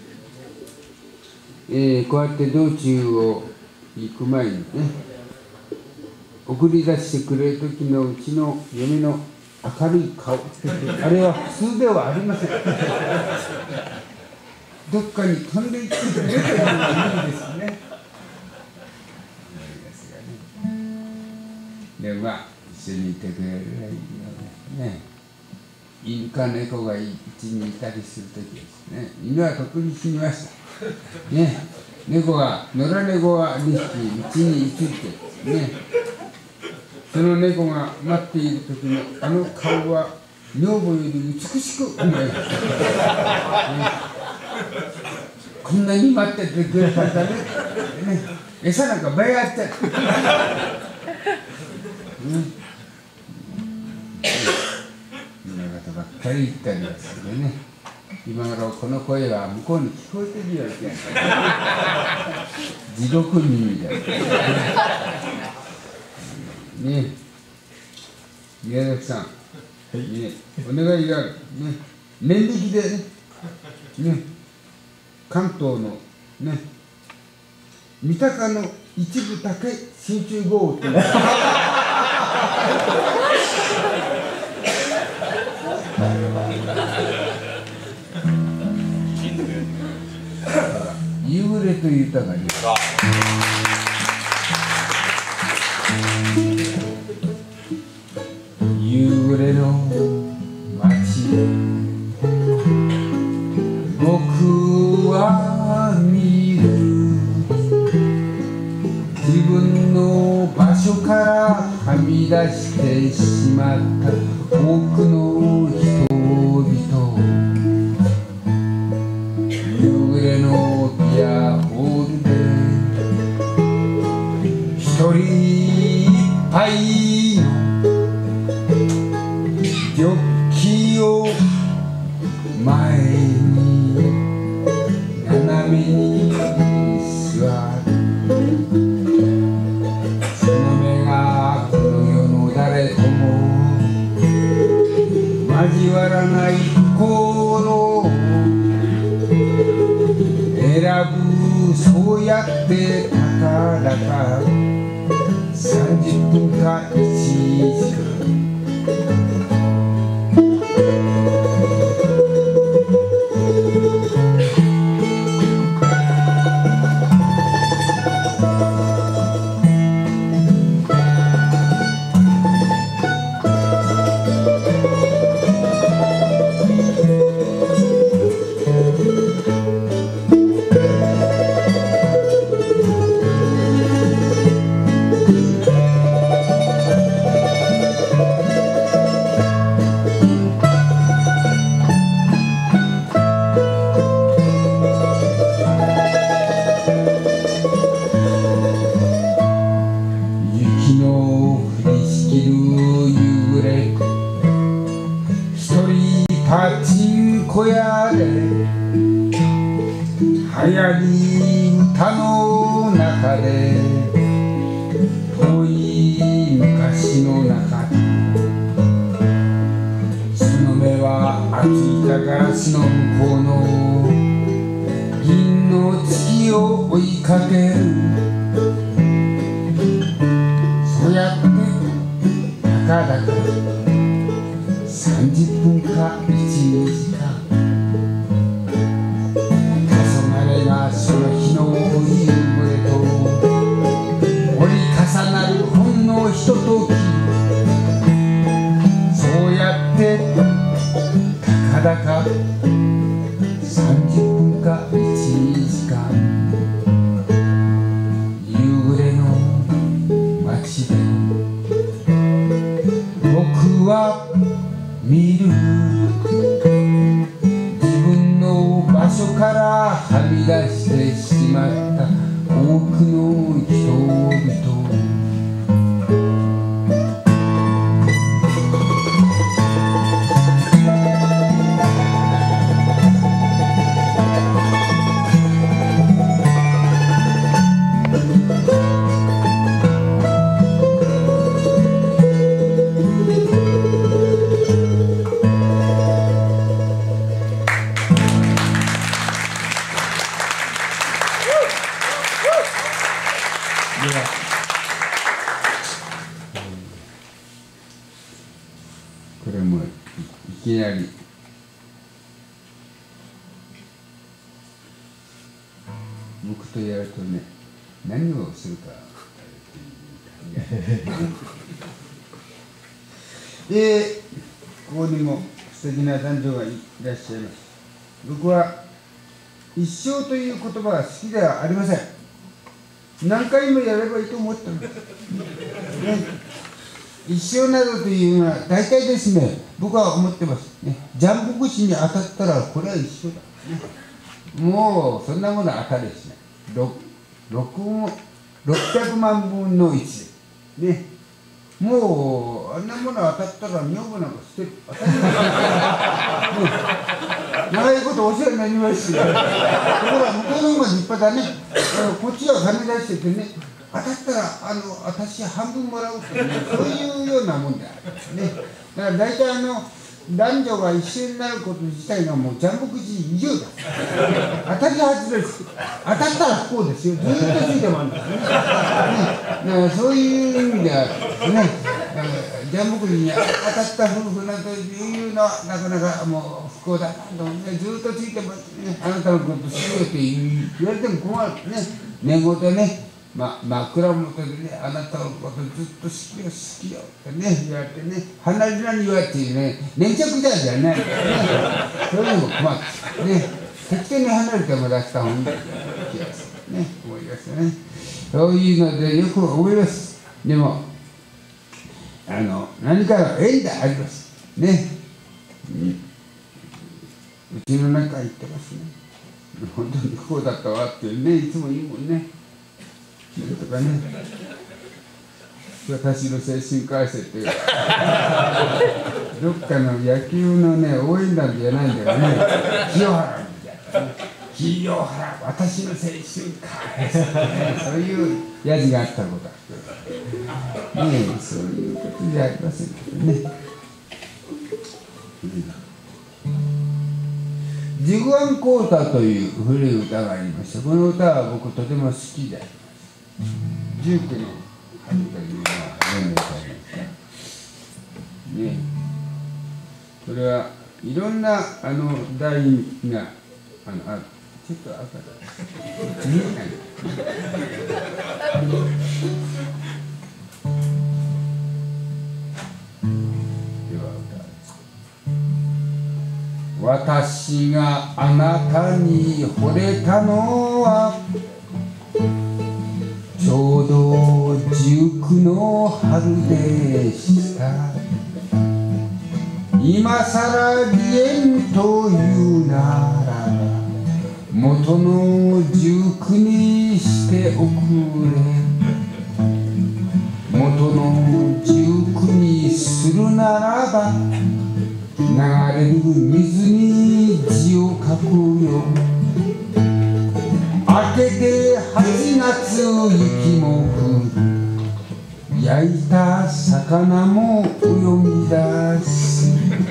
ね。こうやって道中を行く前にね、送り出してくれる時のうちの嫁の明るい顔、あれは普通ではありません。どっかに飛んでいってくれるというのがいいですね。で一緒にいてくれるらいいよね。犬か猫がうちにいたりするときですね。犬は特に死にましたね。猫が野良猫が2匹うちに居ついてね、その猫が待っているときのあの顔は女房より美しく思えます、ね、こんなに待っててくれたんだね。餌なんか倍あっちゃう。ばっかり言ったりはするね。今頃この声は向こうに聞こえてるような気がする。地獄耳だね。宮崎さん、 お願いがある、ね、念力でね、関東のね、三鷹の一部だけ集中豪雨っていう夕暮れという歌がね、夕暮れの街で僕は見る、自分の場所からはみ出してしまった多くの人々、夕暮れのビアホールで一人いっぱいのジョッキを前に斜めに座る、その目がこの世の誰とも交わらない心を選ぶ、そうやってたかだか30分か1時間、パチンコ屋で流行り歌の中で遠い昔の中で、その目は熱いガラスの向こうの銀の月を追いかける、そうやってたかだか30分か1時間、黄昏がその日の夕暮れと折り重なるほんのひととき、そうやってたかだか30分か1時間、夕暮れの街で僕は見る、自分の場所からはみ出してしまった多くの人々、これもいきなり僕とやるとね、何をするかここにも素敵な男女がいらっしゃいます。僕は一生という言葉が好きではありません。何回もやればいいと思ってます、一生などというのは大体ですね、僕は思ってますね。ジャンボ串に当たったらこれは一緒だ、ね、もうそんなもの当たりですね。600万分の1でね、もうあんなもの当たったら女房なんか捨てる、当たり前長いことお世話になりますし、ところが向こうの方が立派だね。こっちは金出しててね、当たったら私半分もらうって、ね、そういうようなもんであるね。 だから大体男女が一緒になること自体がもうジャンボくじ以上だ。当たり外れです。当たったら不幸ですよ。ずっとついてもあるんですね。だからそういう意味ではね、ジャンボくじに当たった夫婦なんていうのはなかなかもう不幸だなと、ね、ずっとついても、ね、あなたのこと好きよって言われても困るね。寝言でね。枕元でね、あなたのことずっと好きよ好きよってね言われてね、離れない言われてね、粘着剤じゃないからね、そういうのも困るね、適当に離れてもらった方がいい気がするね、思いますよね。そういうのでよく思います。でも何かの縁でありますね、うちの中言ってますね、本当に不幸だったわってね、いつも言うもんね。とかね、私の青春返せってどっかの野球のね応援団じゃないんだよね、清原みたいなね、清原私の青春返せってね、そういうやじがあったことあってね、そういうことじゃありませんけどね。ジグワンコータという古い歌がありました。この歌は僕とても好きであります。19の春というのは読んでいただきましたね。これはいろんな題がちょっと赤だ見えない。では歌です。私があなたに惚れたのはちょうど19の春でした。今さら離縁というなら元の19にしておくれ。元の19にするならば流れる水に字を書くよ。明けて8月雪も降る。焼いた魚も泳ぎ出す。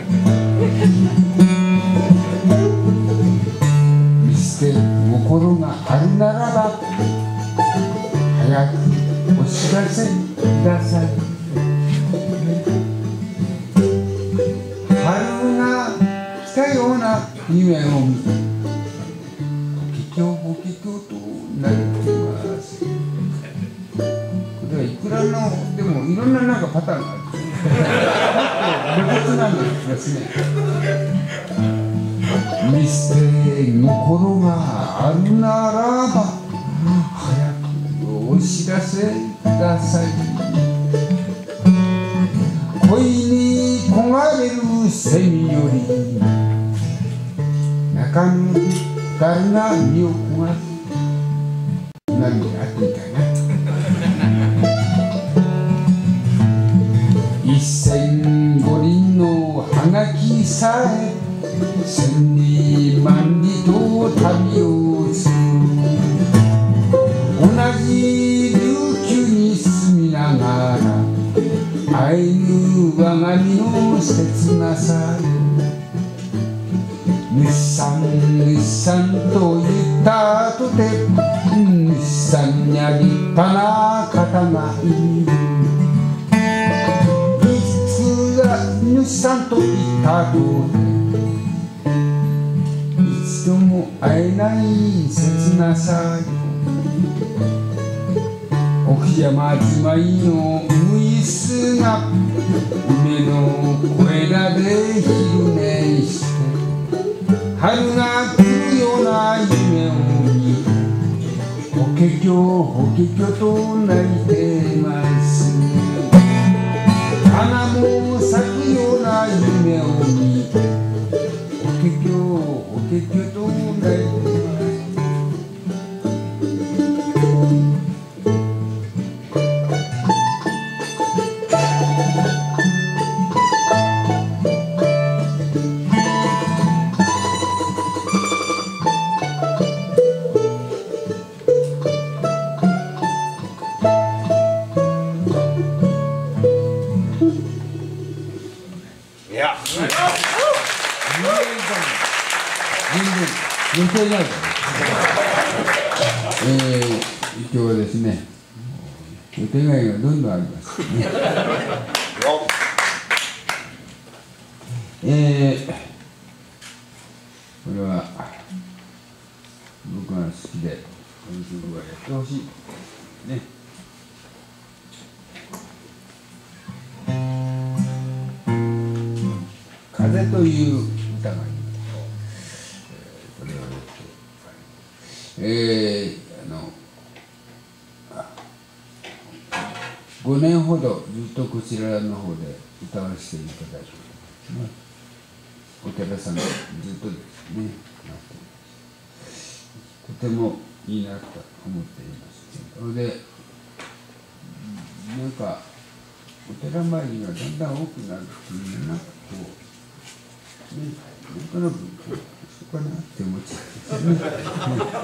見捨て心があるならば早くお知らせください。春が来たような夢を見て法華経となっています。これはいくらのでもいろんななんかパターンがあるんですね。露骨なんですね。見捨て心があるならば早くお知らせください。恋に焦がれる蝉より泣かぬ誰が身を焦がす。涙あってみたいな。1000五輪のハガキさえ千里万里と旅をする。同じ琉球に住みながら会えぬ我が身の切なさよ。日産日産と言った後で日産には立派な方がいる。いつが日産と言った後でいつとも会えない切なさよ。奥山住まいのウグイスが梅の小枝で昼寝して春が来るような夢を見法華経法華経と泣いてます。花も咲くような夢を見法華経法華経と泣いてます。 や。 全然予定ないから。今日はですね、予定外がどんどんありますね。これは僕が好きでこの曲はやってほしいね。風という歌があります。これを5年ほどずっとこちらの方で歌わせていただいております。お寺さんがずっとですね、とてもいいなと思っています。それで、なんか、お寺参りがだんだん多くなるっていうのが、こう、ね、なんとなく、そうかなって思っちゃうんですよね。思って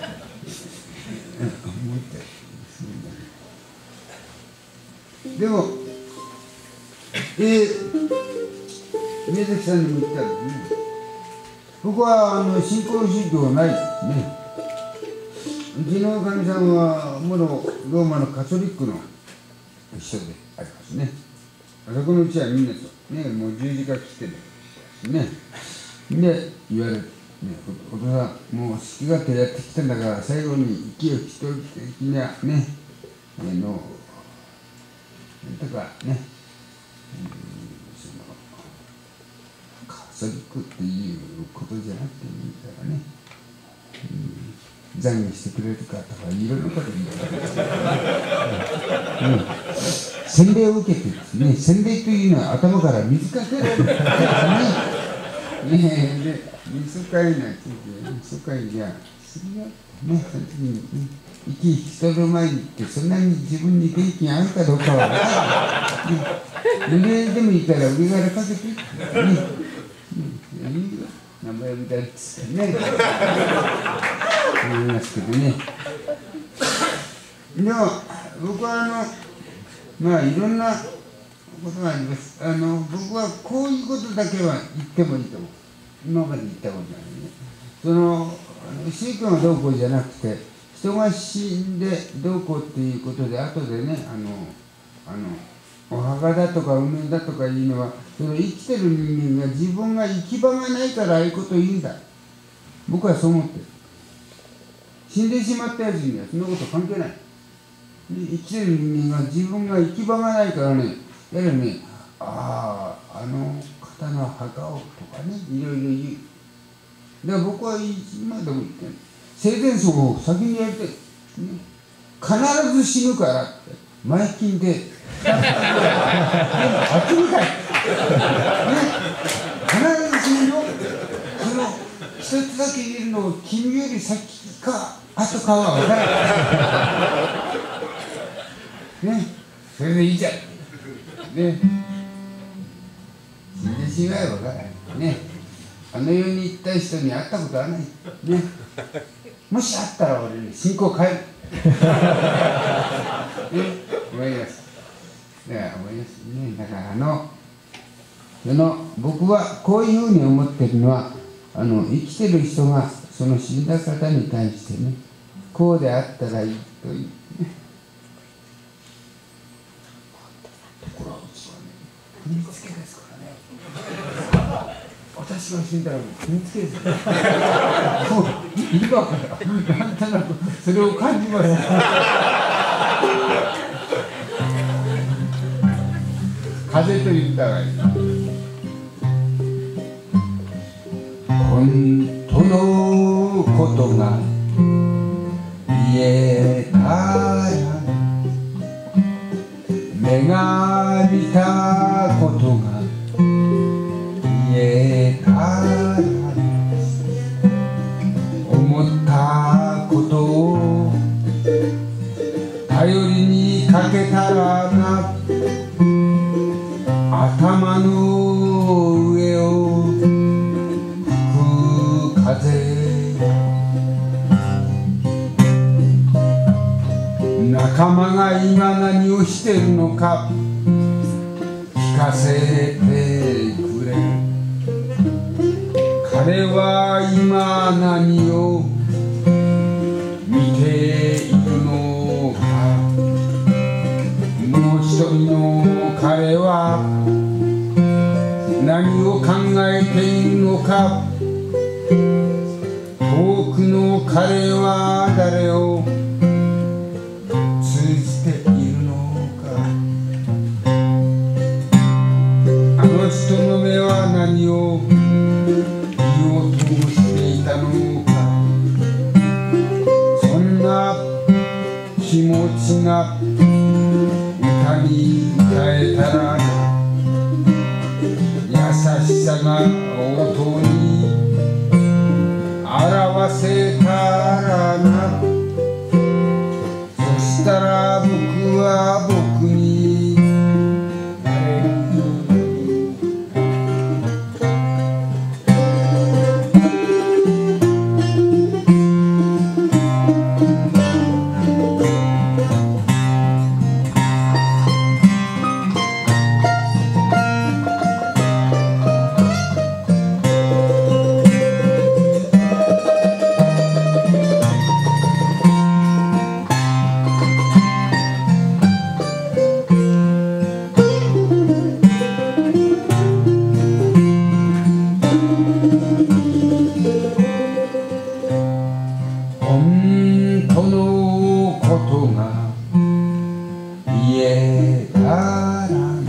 でも、宮崎さんにも言ったらね、僕は新興宗教はないですね。うちのおかみさんはもろローマのカトリックの人でありますね。あそこのうちはみんなそうね、もう十字架来てるね。で言われる、ね、お父さんもう好き勝手やってきたんだから最後に息を引き取る的にはね、なんとかね、カトリックっていうことじゃなくていいからね、懺悔してくれるかとかいろんなこと言うから、洗礼を受けてですね、洗礼というのは頭から水かけられるからね、で水かいなって水かいじゃするよってね、その時にね、息引き取る前にってそんなに自分に元気があるかどうかは分からない。上でもいいから上からかけてね。名前みたいですかね。思いますけどね。でも僕はまあいろんなことがあります。僕はこういうことだけは言ってもいいと思う。今まで言ったことないね。宗教がどうこうじゃなくて、人が死んでどうこうっていうことで後でね、お墓だとか運命だとかいうのは、その生きてる人間が自分が行き場がないからああいうことを言うんだ。僕はそう思ってる。死んでしまったやつにはそんなこと関係ない。生きてる人間が自分が行き場がないからね、やはりね、あ方の墓をとかね、いろいろ言う。だから僕は今でも言ってる。生前葬を先にやりたい、ね。必ず死ぬからって前金で。でもあっちみたい。必ず死ぬよ。一つだけ言えるのを君より先か後かは分からない。ね、それでいいじゃん。ね、死んでしまえば分からない。ね、あの世に行った人に会ったことはない。ね、もし会ったら俺に信仰変える。ね、思います。だから思いますね。だから僕はこういうふうに思ってるのは、生きてる人がその死んだ方に対してね、こうであったらいいというね。ところはうちはね、踏みつけですからね。私が死んだら踏みつけですから。そう、今からなんとなくそれを感じます。風という歌がいい。本当のことが言えたら、目が見たことが言えたら、思ったことを頼りにかけたらな、頭の上を吹く風、仲間が今何をしてるのか聞かせてくれ。 彼は今何を見ているのか。もう一人の彼は何を考えているのか。遠くの彼は誰を通じているのか。あの人の目は何を言おうとしていたのか。そんな気持ちが歌に歌えたらな。優しさが音に表せたらな。そしたら僕は僕になれるのに。本当のことが言えたらな。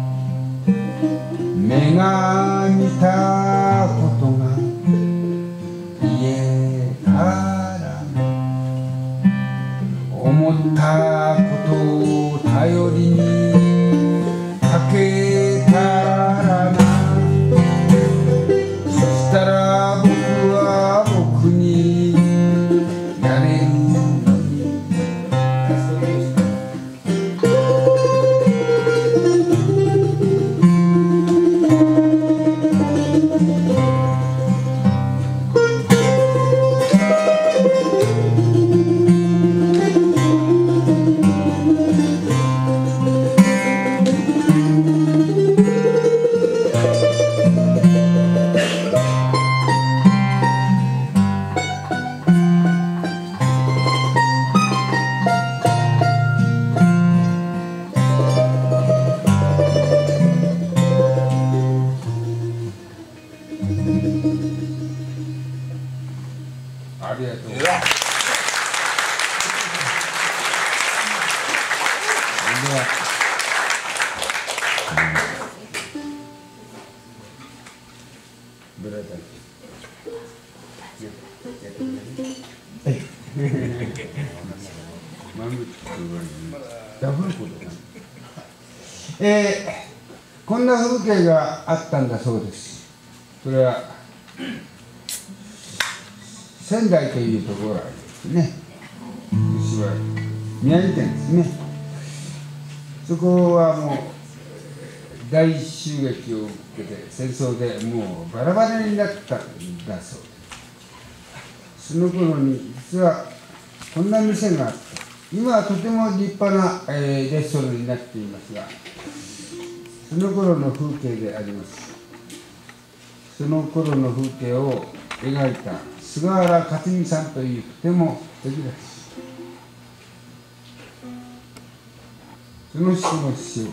目が見たことが言えたらな。思ったことを頼りにかけたらな。そしたら僕は僕になれるのに。ありがとうございます。ブラザーダブルことこんな風景があったんだそうです。それは仙台というところがありますね。宮城県ですね。そこはもう大襲撃を受けて戦争でもうバラバラになったんだそうです。その頃に実はこんな店があって、今はとても立派な、レストランになっていますが、その頃の風景であります。その頃の風景を描いた菅原克美さんというとても素敵です。その人の詩を、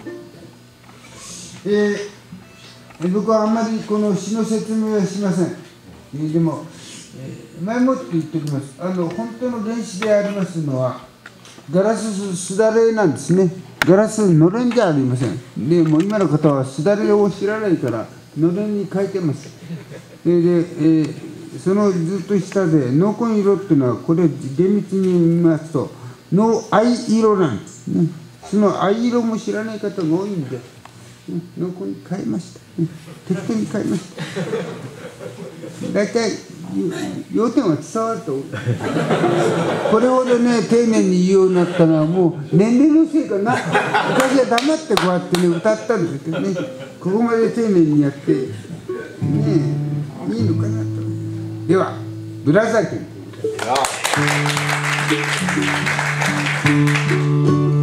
僕はあんまりこの詩の説明はしません。でも、前もって言っておきます。本当の原詩でありますのはガラスすだれなんですね。ガラスのれんじゃありません。でもう今の方はすだれを知らないからのれんに書いてます。で、そのずっと下で濃紺色っていうのはこれ厳密に見ますと濃藍色なんですね。その藍色も知らない方が多いんで濃紺に変えました。適当に変えました。大体要点は伝わるとこれほどね丁寧に言うようになったのはもう年齢のせいかな。昔は黙ってこうやってね歌ったんですけどね、ここまで丁寧にやってねいいのかなと。ではブラザー県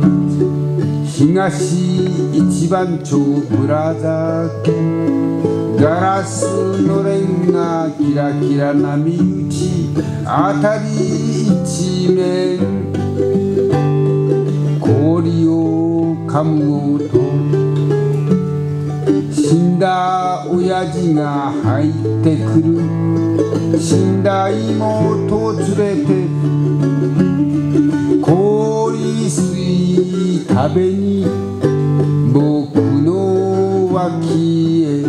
東一番町ブラザー県ガラスのレンガキラキラ波打ち辺り一面氷を噛む音死んだ親父が入ってくる死んだ妹を連れて氷水食べに僕の脇へ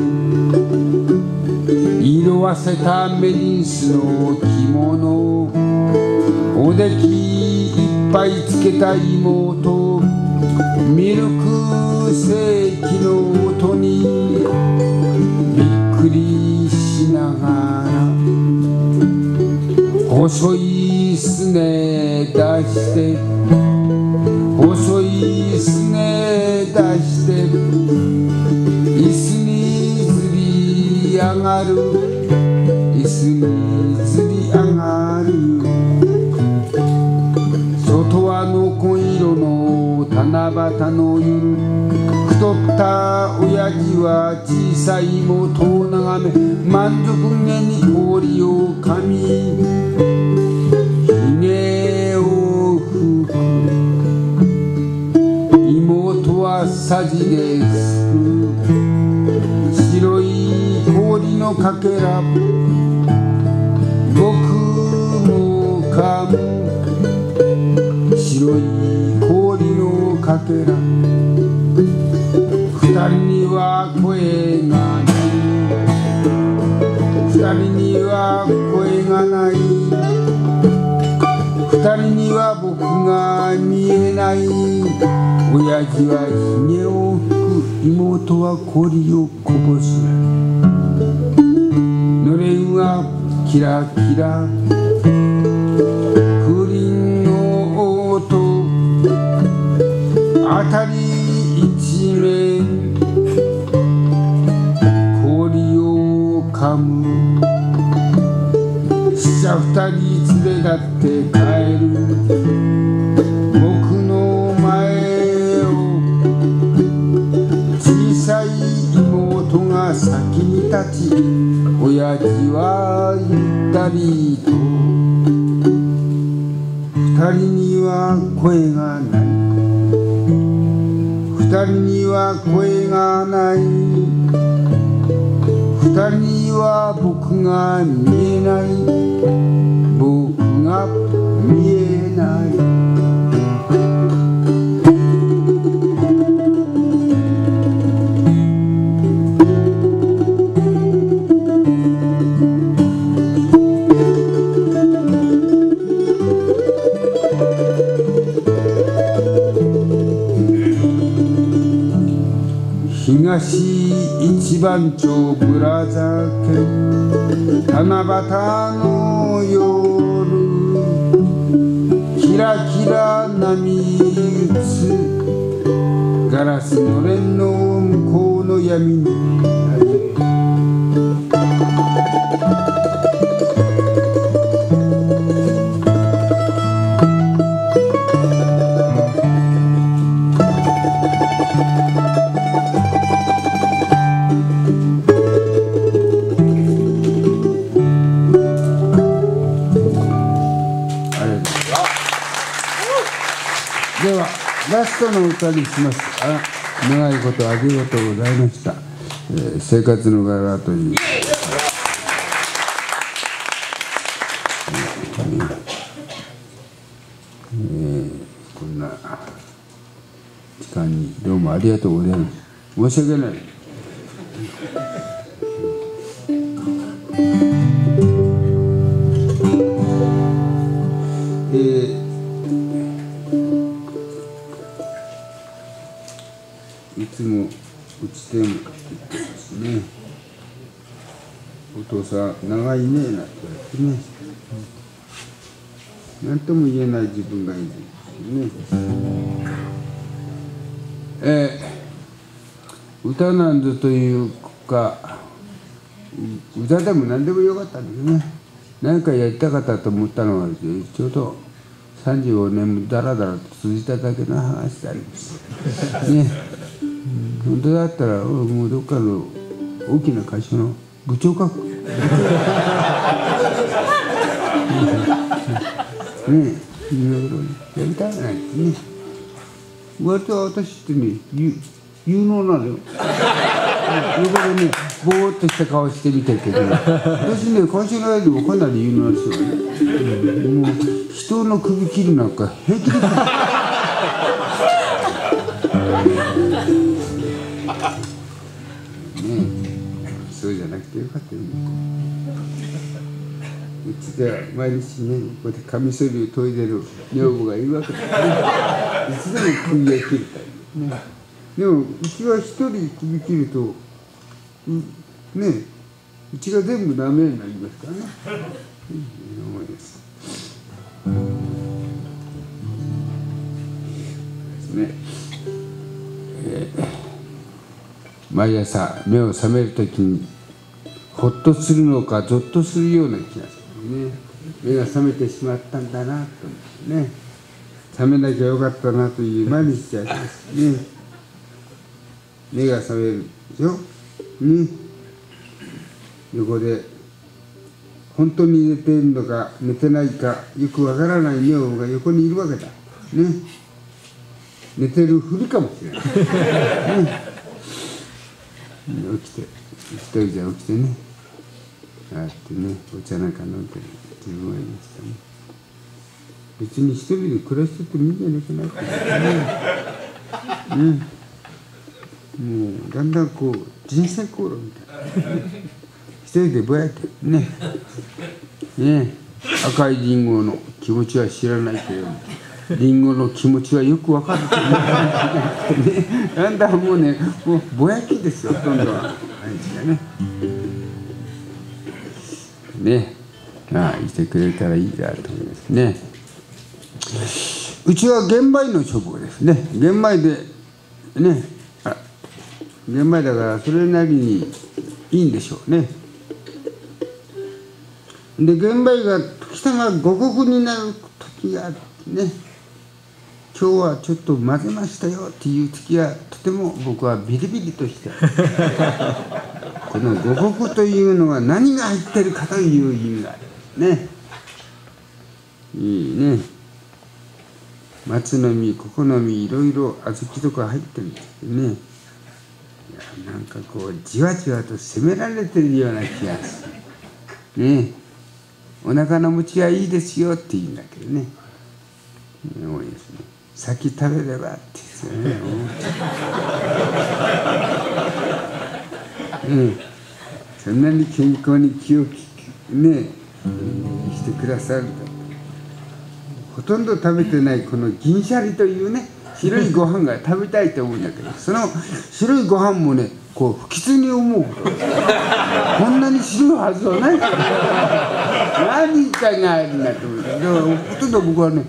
色あせたメリンスの着物おできいっぱいつけた妹ミルクセーキの音にびっくりしながら細いすね出して細いすね出して椅子にずり上がる椅子にずり上がる外はの紺色の七夕の夜太った親父は小さい妹を眺め満足げに氷を噛みひげを吹く妹はさじですく白い氷のかけら僕も噛む白い氷のかけら二人には声がない二人には声がない二人には僕が見えない親父はひげを吹く妹は氷をこぼすのれんはキラキラ風鈴の音辺り一面氷を噛む死者二人連れ立って帰る僕の前を小さい妹が先に立ち親父はゆったりと二人には声がない二人には声がない二人には僕が見えない僕が見えない東一番町ブラザー家七夕の夜キラキラ波打つガラスのれんの向こうの闇にではラストの歌にします。長いことありがとうございました。生活の柄というこんな時間にどうもありがとうございます。申し訳ない。いつもうちでも言ってますね。お父さん長いねなんて言われてね。何とも言えない自分がいるんですよね。歌なんぞというか歌でも何でもよかったんですね。何かやりたかったと思ったのはちょうど35年もだらだらと続いただけの話でありますね。本当だったらもうどっかの大きな会社の部長か。ねえ、やりたいないね。割と私ってね、有能なのよ。横でね、ぼーっとした顔してみてるけど、私ね、会社の間でもかなり有能な人がね、もう人の首切るなんか平気で切る。そうじゃなくてよかったよね。うちでは毎日ね、こうやってカミソリを研いでる女房がいるわけだからね。いつでも首が切るからね。でもうちは一人首切るとね、うちが全部ダメになりますからね。思います。ね。毎朝目を覚めるときにほっとするのかゾッとするような気がするね。目が覚めてしまったんだなと思ってね、覚めなきゃよかったなという毎日でありますね。目が覚めるでしょ、ね、横で本当に寝てるのか寝てないかよくわからない女房が横にいるわけだね。寝てるふりかもしれない、ね、起きて一人じゃ起きてね、ああやってね、お茶なんか飲んでる自分はいましたね。別に一人で暮らしててもいいんじゃないかなってね。もうだんだんこう人生航路みたいな、一人でぼやけね、赤いリンゴの気持ちは知らないけどリンゴの気持ちはよくわかるね。だんだんもうね、もうぼやきですよ、ほとんどは毎日がね。ね、まあいてくれたらいいなと思いますね。うちは玄米の食後ですね。玄米でね、玄米だからそれなりにいいんでしょうね。で玄米が時たま五穀になる時があってね、今日はちょっと混ぜましたよっていう時はとても僕はビリビリとしてこの五穀というのは何が入ってるかという意味があるね。いいね。松の実、ここの実、いろいろ小豆とか入ってるんですけどね。いや、なんかこうじわじわと責められてるような気がするね。お腹の持ちはいいですよって言うんだけどね。多いですね。先食べればってですよね。そんなに健康に気をねしてくださると、ほとんど食べてないこの銀シャリというね白いご飯が食べたいと思うんだけど、その白いご飯もねこう不吉に思うことこんなに白いはずはない何かがあるんだと思う。だからほとんど僕はね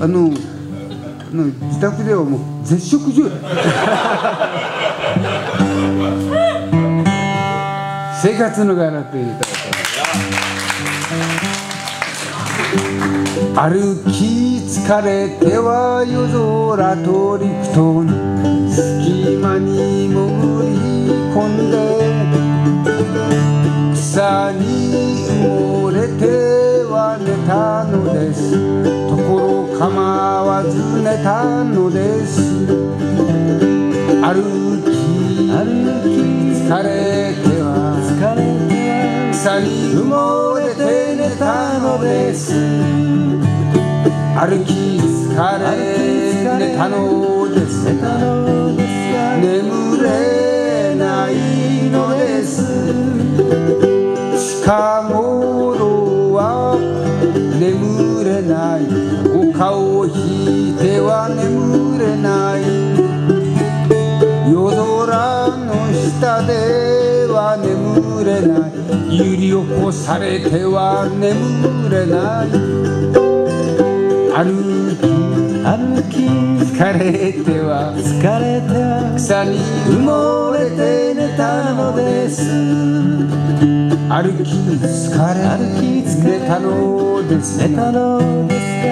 自宅ではもう絶食状態生活の柄というと歩き疲れては夜空と陸と隙間に潜り込んで草に埋もれては寝たのです。ところ構わず寝たのです。歩き疲れては草に埋もれて寝たのです。歩き疲れ寝たのです。眠れないのです。近頃は眠れない。丘を引いては眠れない。夜空の下では眠れない。揺り起こされては眠れない。歩き疲れては草に埋もれて寝たのです。歩き疲れ寝たのです。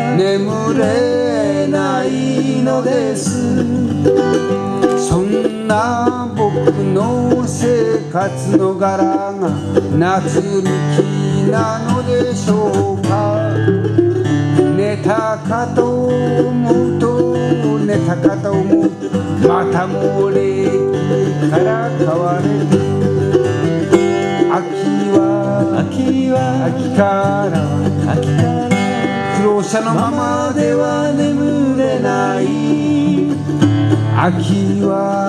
眠れないのです。そんなな僕の生活の柄が夏向きなのでしょうか。寝たかと思うと寝たかと思う、またも冷気から変われて、秋から黒車のままでは眠れない。秋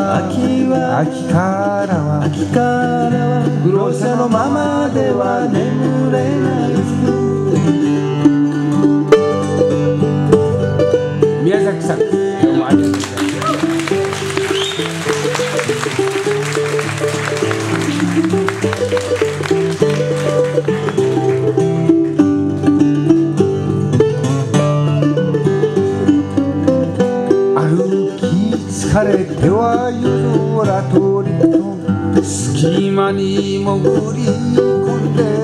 からは黒車のままでは眠れない。宮崎さん、どうもありがとうございます。疲れては夜空通りと隙間に潜り込んで、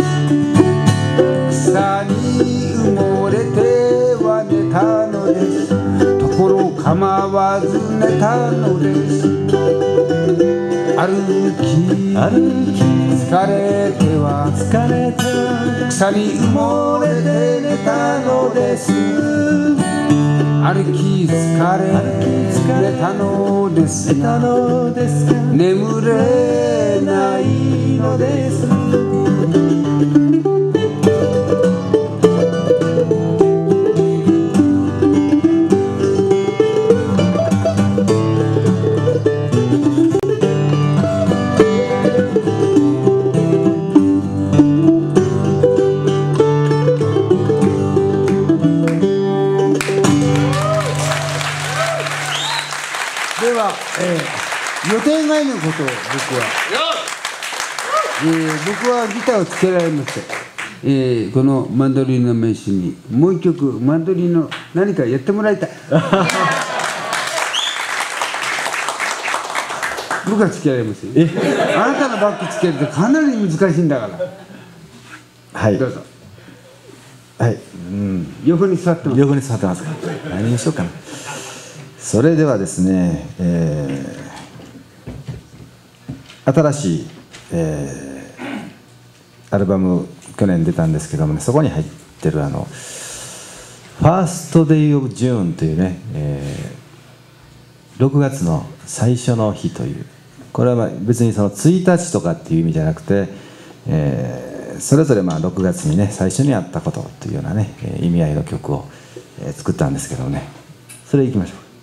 草に埋もれては寝たのです。ところ構わず寝たのです。歩き疲れては草に埋もれて寝たのです。歩き疲れ寝たのですが眠れないのです。予定外のことを僕はギターをつけられまして、このマンドリーの名手にもう一曲マンドリーの何かやってもらいたい。僕はつけられますよ。あなたのバッグつけるとかなり難しいんだから。 はい、 どうぞ。 はい、 横に座ってます。 横に座ってますか。何にしようかな。それではですね、新しい、アルバム去年出たんですけどもね、そこに入ってる「First Day of June」というね、6月の最初の日という、これは別にその1日とかっていう意味じゃなくて、それぞれ6月にね最初にあったことというようなね意味合いの曲を作ったんですけどもね、それいきましょう。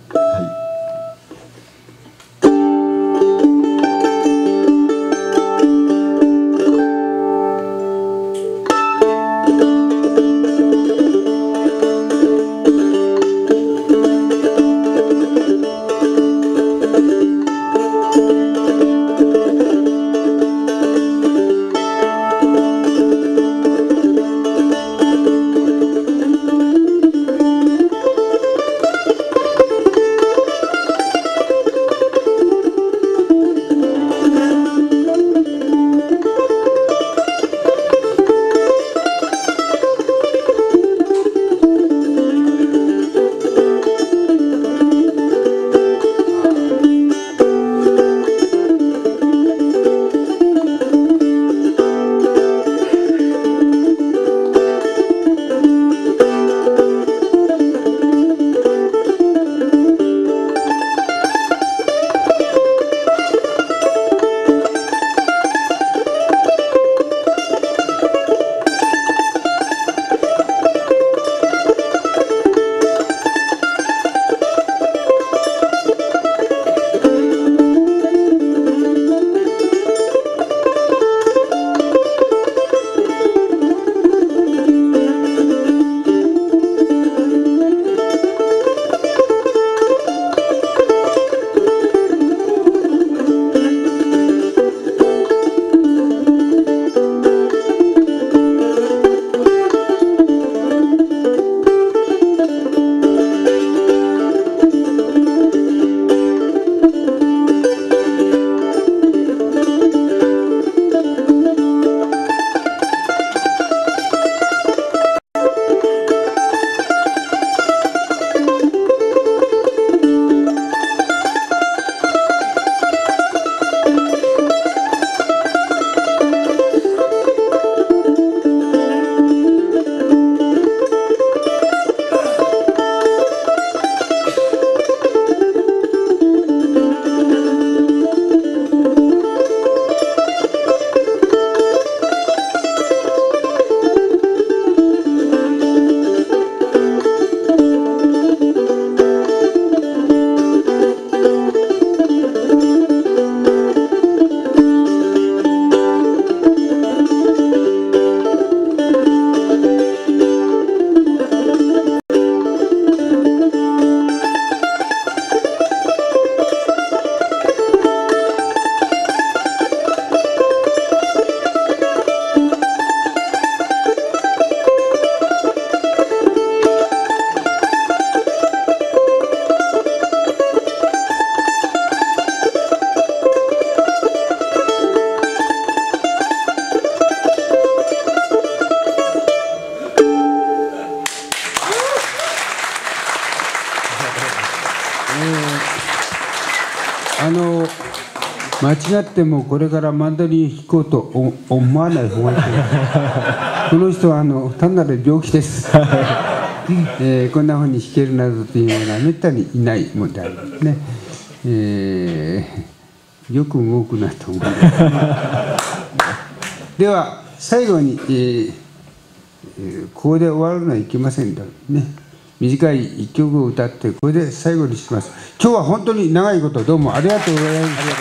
違ってもこれからマンドリン弾こうと思わない方がいいこの人は単なる病気です、こんなふうに弾けるなどというのはめったにいないものであるね、よく動くなと思いますでは最後に、ここで終わるのはいけませんだね。短い一曲を歌ってこれで最後にします。今日は本当に長いことどうもありがとうございました。ありがとうございました。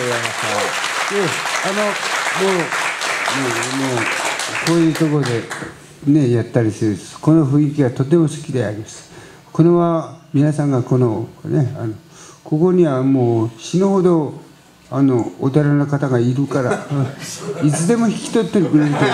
もうこういうところでねやったりするこの雰囲気がとても好きであります。これは皆さんがこのねここにはもう死ぬほどお寺の方がいるからいつでも引き取ってくれると思う。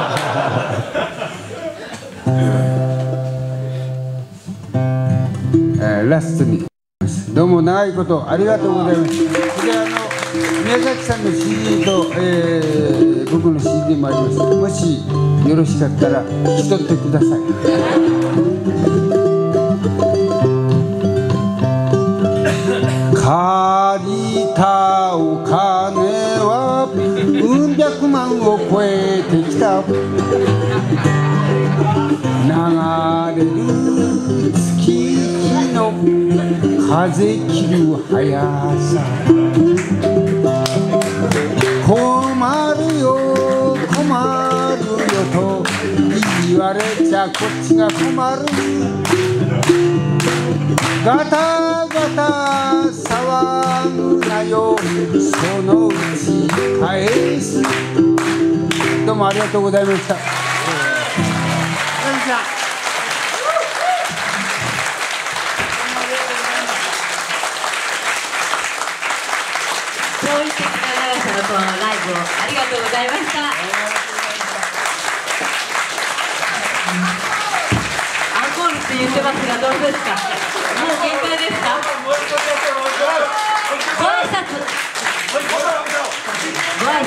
ラストにどうも長いことありがとうございます。これ宮崎さんの CD と、僕の CD もあります。もしよろしかったら引き取ってください。借りたお金はうん百万を超えてきた。流れる月日の風切る速さ。困るよ困るよと言われちゃこっちが困る。ガタガタ騒ぐなよそのうち返す。どうもありがとうございました。 驚異的な長さのこのライブをありがとうございました。アンコールって言ってますがどうですか。もう限界ですか。ご挨拶ご挨拶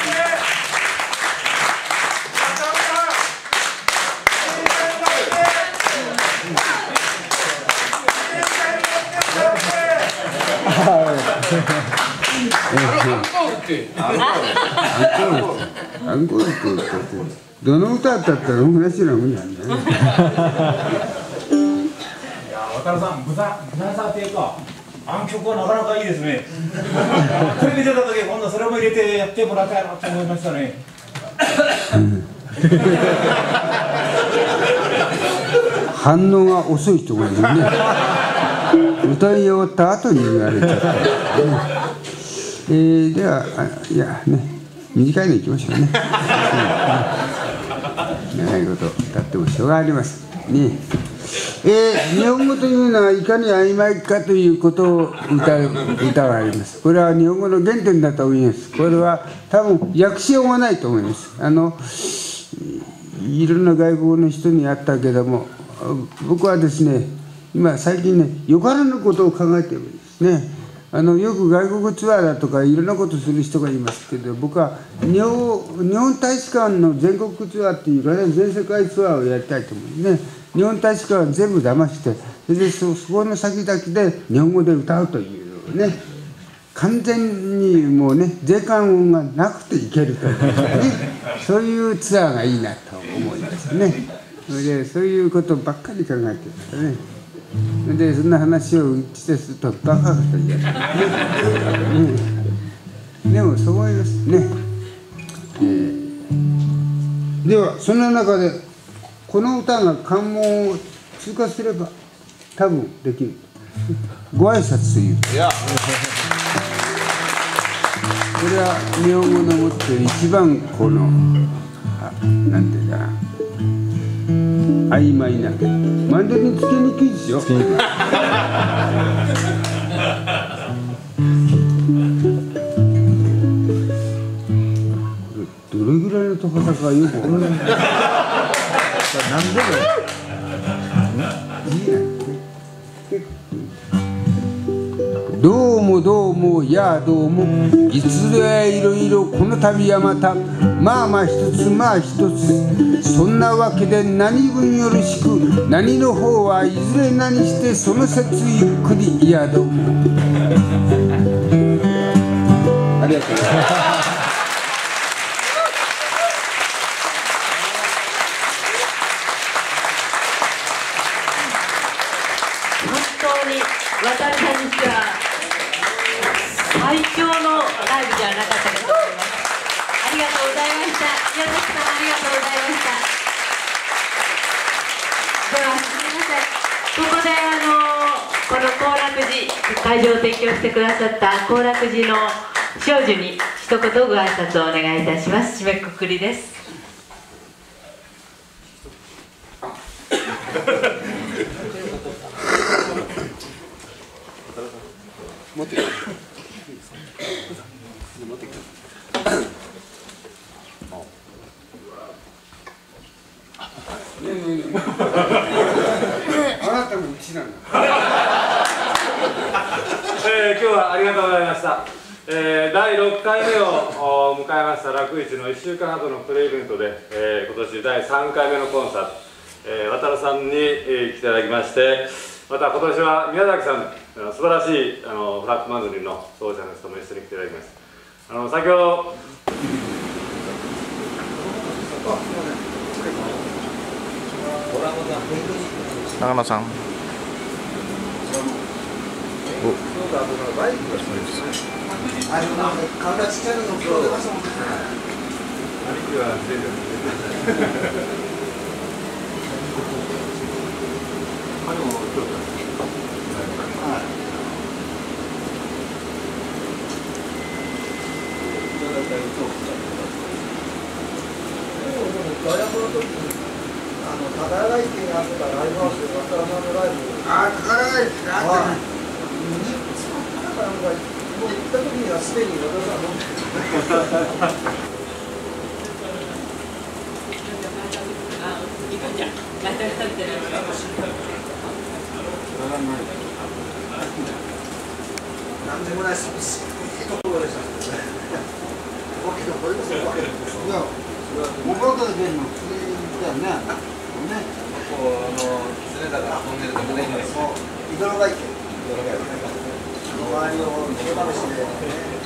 アンコールってどの歌だったら同じなもんなんだね。 いや渡さん、無難さっていうか暗曲はなかなかいいですね。テレビ出た時今度それも入れてやってもらいたいなと思いましたね。 反応が遅い人がいるね。歌い終わった後に言われちゃった。ではいやね短いのいきましょうね。長いこと歌ってもしょうがありませんね。日本語というのはいかに曖昧かということを歌があります。これは日本語の原点だと思います。これは多分訳しようがないと思います。いろんな外国の人に会ったけども僕はですね今最近ねよからぬことを考えているんですね。よく外国ツアーだとかいろんなことする人がいますけど僕は日本大使館の全国ツアーっていうかね全世界ツアーをやりたいと思うんですね。日本大使館は全部騙してそれでそこの先々で日本語で歌うというね完全にもうね税関音がなくていけるというねそういうツアーがいいなと思いますね。それでそういうことばっかり考えてるんですね。でそんな話をうちでするとバカが言う、でもそう思いますね。ではその中でこの歌が関門を通過すれば多分できる。ご挨拶という。これは日本語の持っている一番このなんていうかな曖昧なマンドリンつけにくいですよ。どれぐらいの高さかよく分からない。何でもいいね。どうもどうもやあどうもいずれいろいろこの度はまたまあ一つまあ一つそんなわけで何分よろしく何の方はいずれ何してその説ゆっくりいやどうもありがとうございます。 りがとうございます。 本当に渡さんにしては最強のライブじゃなかったかと思います。ありがとうございました。宮崎さん、ありがとうございました。ではすみません、ここでこの行楽寺会場を提供してくださった行楽寺の少女に一言ご挨拶をお願いいたします。締めくくりです。 持ってきて。持ってきて。あなたもうちなんだ。 今日はありがとうございました。第6回目を迎えました楽市の1週間ほどのプレイベントで、今年第3回目のコンサート、渡さんに、来ていただきまして、また今年は宮崎さん、素晴らしいフラッグマンドリーの奏者の人も一緒に来ていただきました。先ほど長野さん。 体ちっちゃいのも今日出ましたもんね。 兄貴は出るよ。 大学の時に高台駅にあったライブハウスで渡さんのライブ。 あ、高台駅があったね。 もう行った時にはすでに渡さん飲んでなんでもない寂しいところでした。けどこれこそいや、 おばかで出るの普通だよね。ね。 こう狐だからトンネルとかね。もう井戸の外見。井戸の外見。周りを見せ試しで。